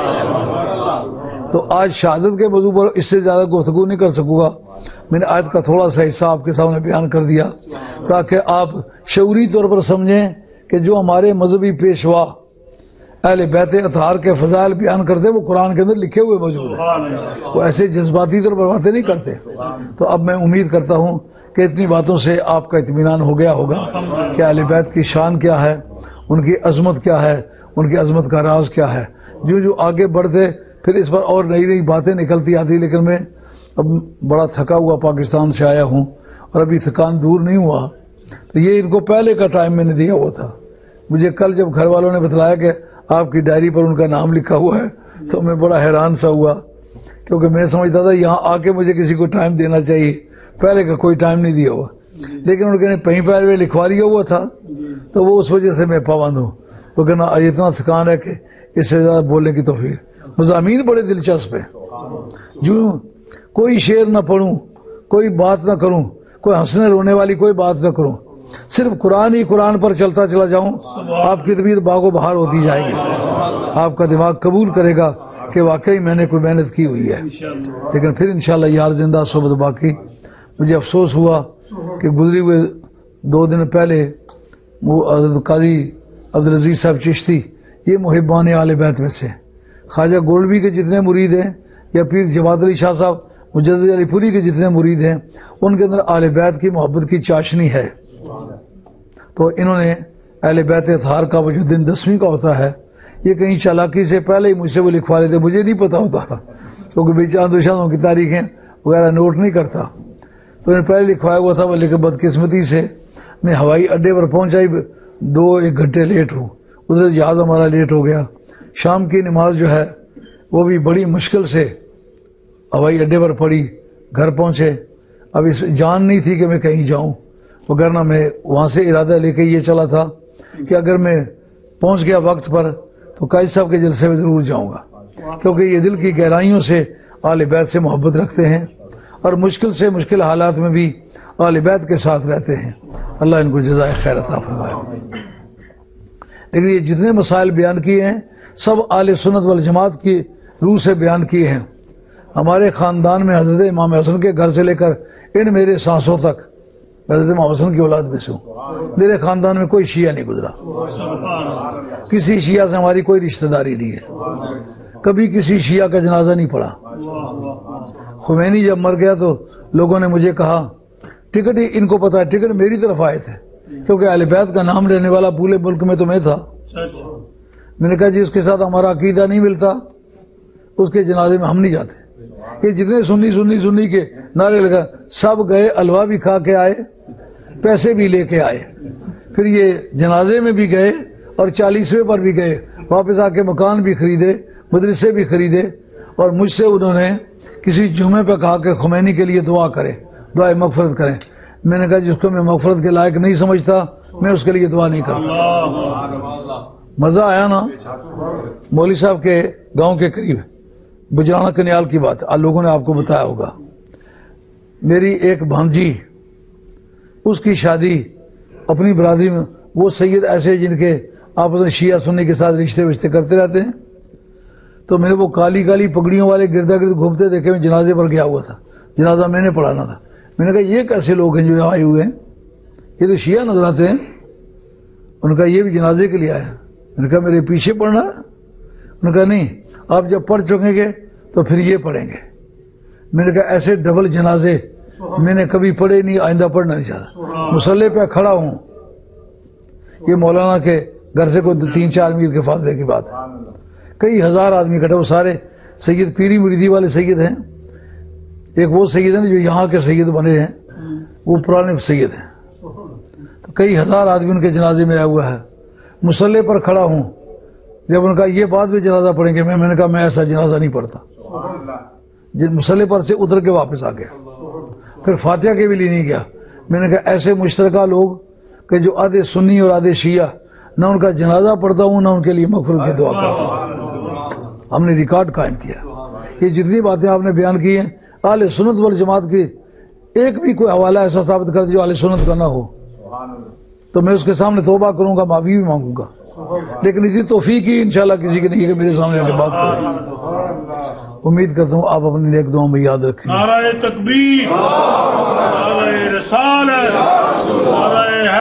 تو آج شہادت کے موضوع پر اس سے زیادہ گفتگو نہیں کر سکوں گا. میں نے آیت کا تھوڑا سا حصہ آپ کے سامنے بیان کر دیا تاکہ آپ شعوری طور پر سمجھیں کہ جو ہمارے مذہبی پیشوا اہل بیت اطہار کے فضائل بیان کرتے وہ قرآن کے اندر لکھے ہوئے موجود ہیں. وہ ایسے جذباتی طور پر باتیں نہیں کرتے. تو اب میں امید کرتا ہوں کہ اتنی باتوں سے آپ کا اطمینان ہو گیا ہوگا کہ اہل بیت کی شان کیا ہے، ان کی عظمت کیا ہے، ان کی عظمت کا راز کیا ہے. جو جو آگے بڑھتے پھر اس پر اور نئی نئی باتیں نکلتی آتی. لیکن میں اب بڑا تھکا ہوا پاکستان سے آیا ہوں اور ابھی تھکان دور نہیں ہوا. تو یہ ان کو پہلے کا ٹائم میں نے دیا ہوا تھا. مجھے کل جب گھر والوں نے بتلایا کہ آپ کی ڈائری پر ان کا نام لکھا ہوا ہے تو میں بڑا حیران سا ہوا، کیونکہ میں سمجھتا تھا یہاں آ کے مجھے کسی کو ٹائم دینا چاہیے. پہلے کا کوئی ٹائم نہیں دیا ہوا، لیکن ان کے پہیں پہلے لکھوا لیا ہوا تھا تو وہ اس وجہ سے میں پابند ہوں. تو کہنا اتنا تھکان ہے کہ اس سے زیادہ بولنے کی توفیق. مضامین بڑے دلچسپ ہیں. جو کوئی شعر نہ پڑھوں، کوئی بات نہ کروں، کوئی ہنسنے رونے والی کوئی بات نہ کروں، صرف قرآن ہی قرآن پر چلتا چلا جاؤں، آپ کی طبیعت باغ و بہار ہوتی جائے گی. آپ کا دماغ قبول کرے گا کہ واقعی میں نے کوئی محنت کی ہوئی ہے. لیکن پھر انشاءاللہ یار زندہ صحبت باقی. مجھے افسوس ہوا کہ گزری ہوئے دو دن پہلے وہ حضرت قاضی عبدالعزیز صاحب چشتی، یہ محبان آل بیت میں سے، خواجہ گولڈوی کے جتنے مرید ہیں یا پیر جواد علی شاہ صاحب مجدد علی پوری کے جتنے مرید ہیں ان کے اندر آل بیت کی محبت کی چاشنی ہے. تو انہوں نے اہل بیت اطہار کا وہ جو دن دسویں کا ہوتا ہے یہ کہیں چالاکی سے پہلے ہی مجھ سے وہ لکھوا لیتے. مجھے نہیں پتا ہوتا کیونکہ بے چاند و شاندوں کی تاریخیں وغیرہ نوٹ نہیں کرتا. تو انہوں نے پہلے لکھوایا ہوا تھا، لیکن بدقسمتی سے میں ہوائی اڈے پر پہنچا ہی دو ایک گھنٹے لیٹ ہوں. ادھر جہاز ہمارا لیٹ ہو گیا. شام کی نماز جو ہے وہ بھی بڑی مشکل سے ہوائی اڈے پر پڑی، گھر پہنچے. اب اس جان نہیں تھی کہ میں کہیں جاؤں، وگرنہ میں وہاں سے ارادہ لے کے یہ چلا تھا کہ اگر میں پہنچ گیا وقت پر تو قائد صاحب کے جلسے میں ضرور جاؤں گا، کیونکہ یہ دل کی گہرائیوں سے آل بیت سے محبت رکھتے ہیں اور مشکل سے مشکل حالات میں بھی آل بیت کے ساتھ رہتے ہیں. اللہ ان کو جزائے خیر عطا فرمائے. لیکن یہ جتنے مسائل بیان کیے ہیں سب آل سنت والجماعت کی روح سے بیان کیے ہیں. ہمارے خاندان میں حضرت امام حسن کے گھر سے لے کر ان میرے سانسوں تک حضرت امام حسن کی اولاد میں سے ہوں. میرے خاندان میں کوئی شیعہ نہیں گزرا، کسی شیعہ سے ہماری کوئی رشتہ داری نہیں ہے. کبھی کسی شیعہ کا جنازہ نہیں پڑھا۔ خمینی جب مر گیا تو لوگوں نے مجھے کہا ٹکٹ ہی ان کو پتا ہے، ٹکٹ میری طرف آئے تھے کیونکہ اہل بیت کا نام لینے والا پورے ملک میں تو میں تھا۔ میں نے کہا جی اس کے ساتھ ہمارا عقیدہ نہیں ملتا، اس کے جنازے میں ہم نہیں جاتے۔ یہ جتنے سنی سنی سنی کے نعرے لگا سب گئے، الوا بھی کھا کے آئے، پیسے بھی لے کے آئے، پھر یہ جنازے میں بھی گئے اور چالیسویں پر بھی گئے، واپس آ کے مکان بھی خریدے، مدرسے بھی خریدے، اور مجھ سے انہوں نے کسی جمعے پہ کہا کہ خمینی کے لیے دعا کرے، دعائے مغفرت کریں۔ میں نے کہا جس کو میں مغفرت کے لائق نہیں سمجھتا میں اس کے لیے دعا نہیں کرتا۔ مزہ آیا نا؟ مولوی صاحب کے گاؤں کے قریب بجرانہ کنیال کی بات آج لوگوں نے آپ کو بتایا ہوگا، میری ایک بھانجی، اس کی شادی اپنی برادری میں، وہ سید ایسے جن کے آپس میں شیعہ سنی کے ساتھ رشتے وشتے کرتے رہتے ہیں، تو میں نے وہ کالی کالی پگڑیوں والے گردا گرد گھومتے دیکھے، میں جنازے پر گیا ہوا تھا، جنازہ میں نے پڑھانا تھا۔ میں نے کہا یہ کیسے لوگ ہیں جو یہاں آئے ہوئے ہیں، یہ تو شیعہ نظر آتے ہیں۔ ان کا یہ بھی جنازے کے لیے آیا۔ میں نے کہا میرے پیچھے پڑھنا ہے؟ انہوں نے کہا نہیں، آپ جب پڑھ چکیں گے تو پھر یہ پڑھیں گے۔ میں نے کہا ایسے ڈبل جنازے میں نے کبھی پڑھے نہیں، آئندہ پڑھنا نہیں چاہتا۔ مصلی پہ کھڑا ہوں، یہ مولانا کے گھر سے کوئی تین چار میل کے فاصلے کی بات ہے، کئی ہزار آدمی کٹھے، وہ سارے سید پیری مریدی والے سید ہیں، ایک وہ سید ہیں جو یہاں کے سید بنے ہیں، وہ پرانے سید ہیں، تو کئی ہزار آدمی ان کے جنازے میں آیا ہوا ہے۔ مصلی پر کھڑا ہوں، جب ان کا یہ بات بھی جنازہ پڑھیں گے، میں میں نے کہا میں ایسا جنازہ نہیں پڑھتا۔ مصلی پر سے اتر کے واپس آ گیا، پھر فاتحہ کے بھی لیے نہیں گیا۔ میں نے کہا ایسے مشترکہ لوگ کہ جو آدھے سنی اور آدھے شیعہ، نہ ان کا جنازہ پڑھتا ہوں نہ ان کے لیے مغفرت کی دعا کرتا ہوں۔ ہم نے ریکارڈ قائم کیا۔ یہ جتنی باتیں آپ نے بیان کی ہیں اہل سنت والجماعت کی، ایک بھی کوئی حوالہ ایسا ثابت کر دے جو اہل سنت کا نہ ہو تو میں اس کے سامنے توبہ کروں گا، معافی بھی مانگوں گا، لیکن اسی توفیق ہی انشاءاللہ کسی کی نہیں ہے کہ میرے سامنے آ کے بات کریں۔ امید کرتا ہوں آپ اپنی نیک دعاؤں میں یاد رکھیں۔ نعرہ تکبیر، نعرہ رسالت، نعرہ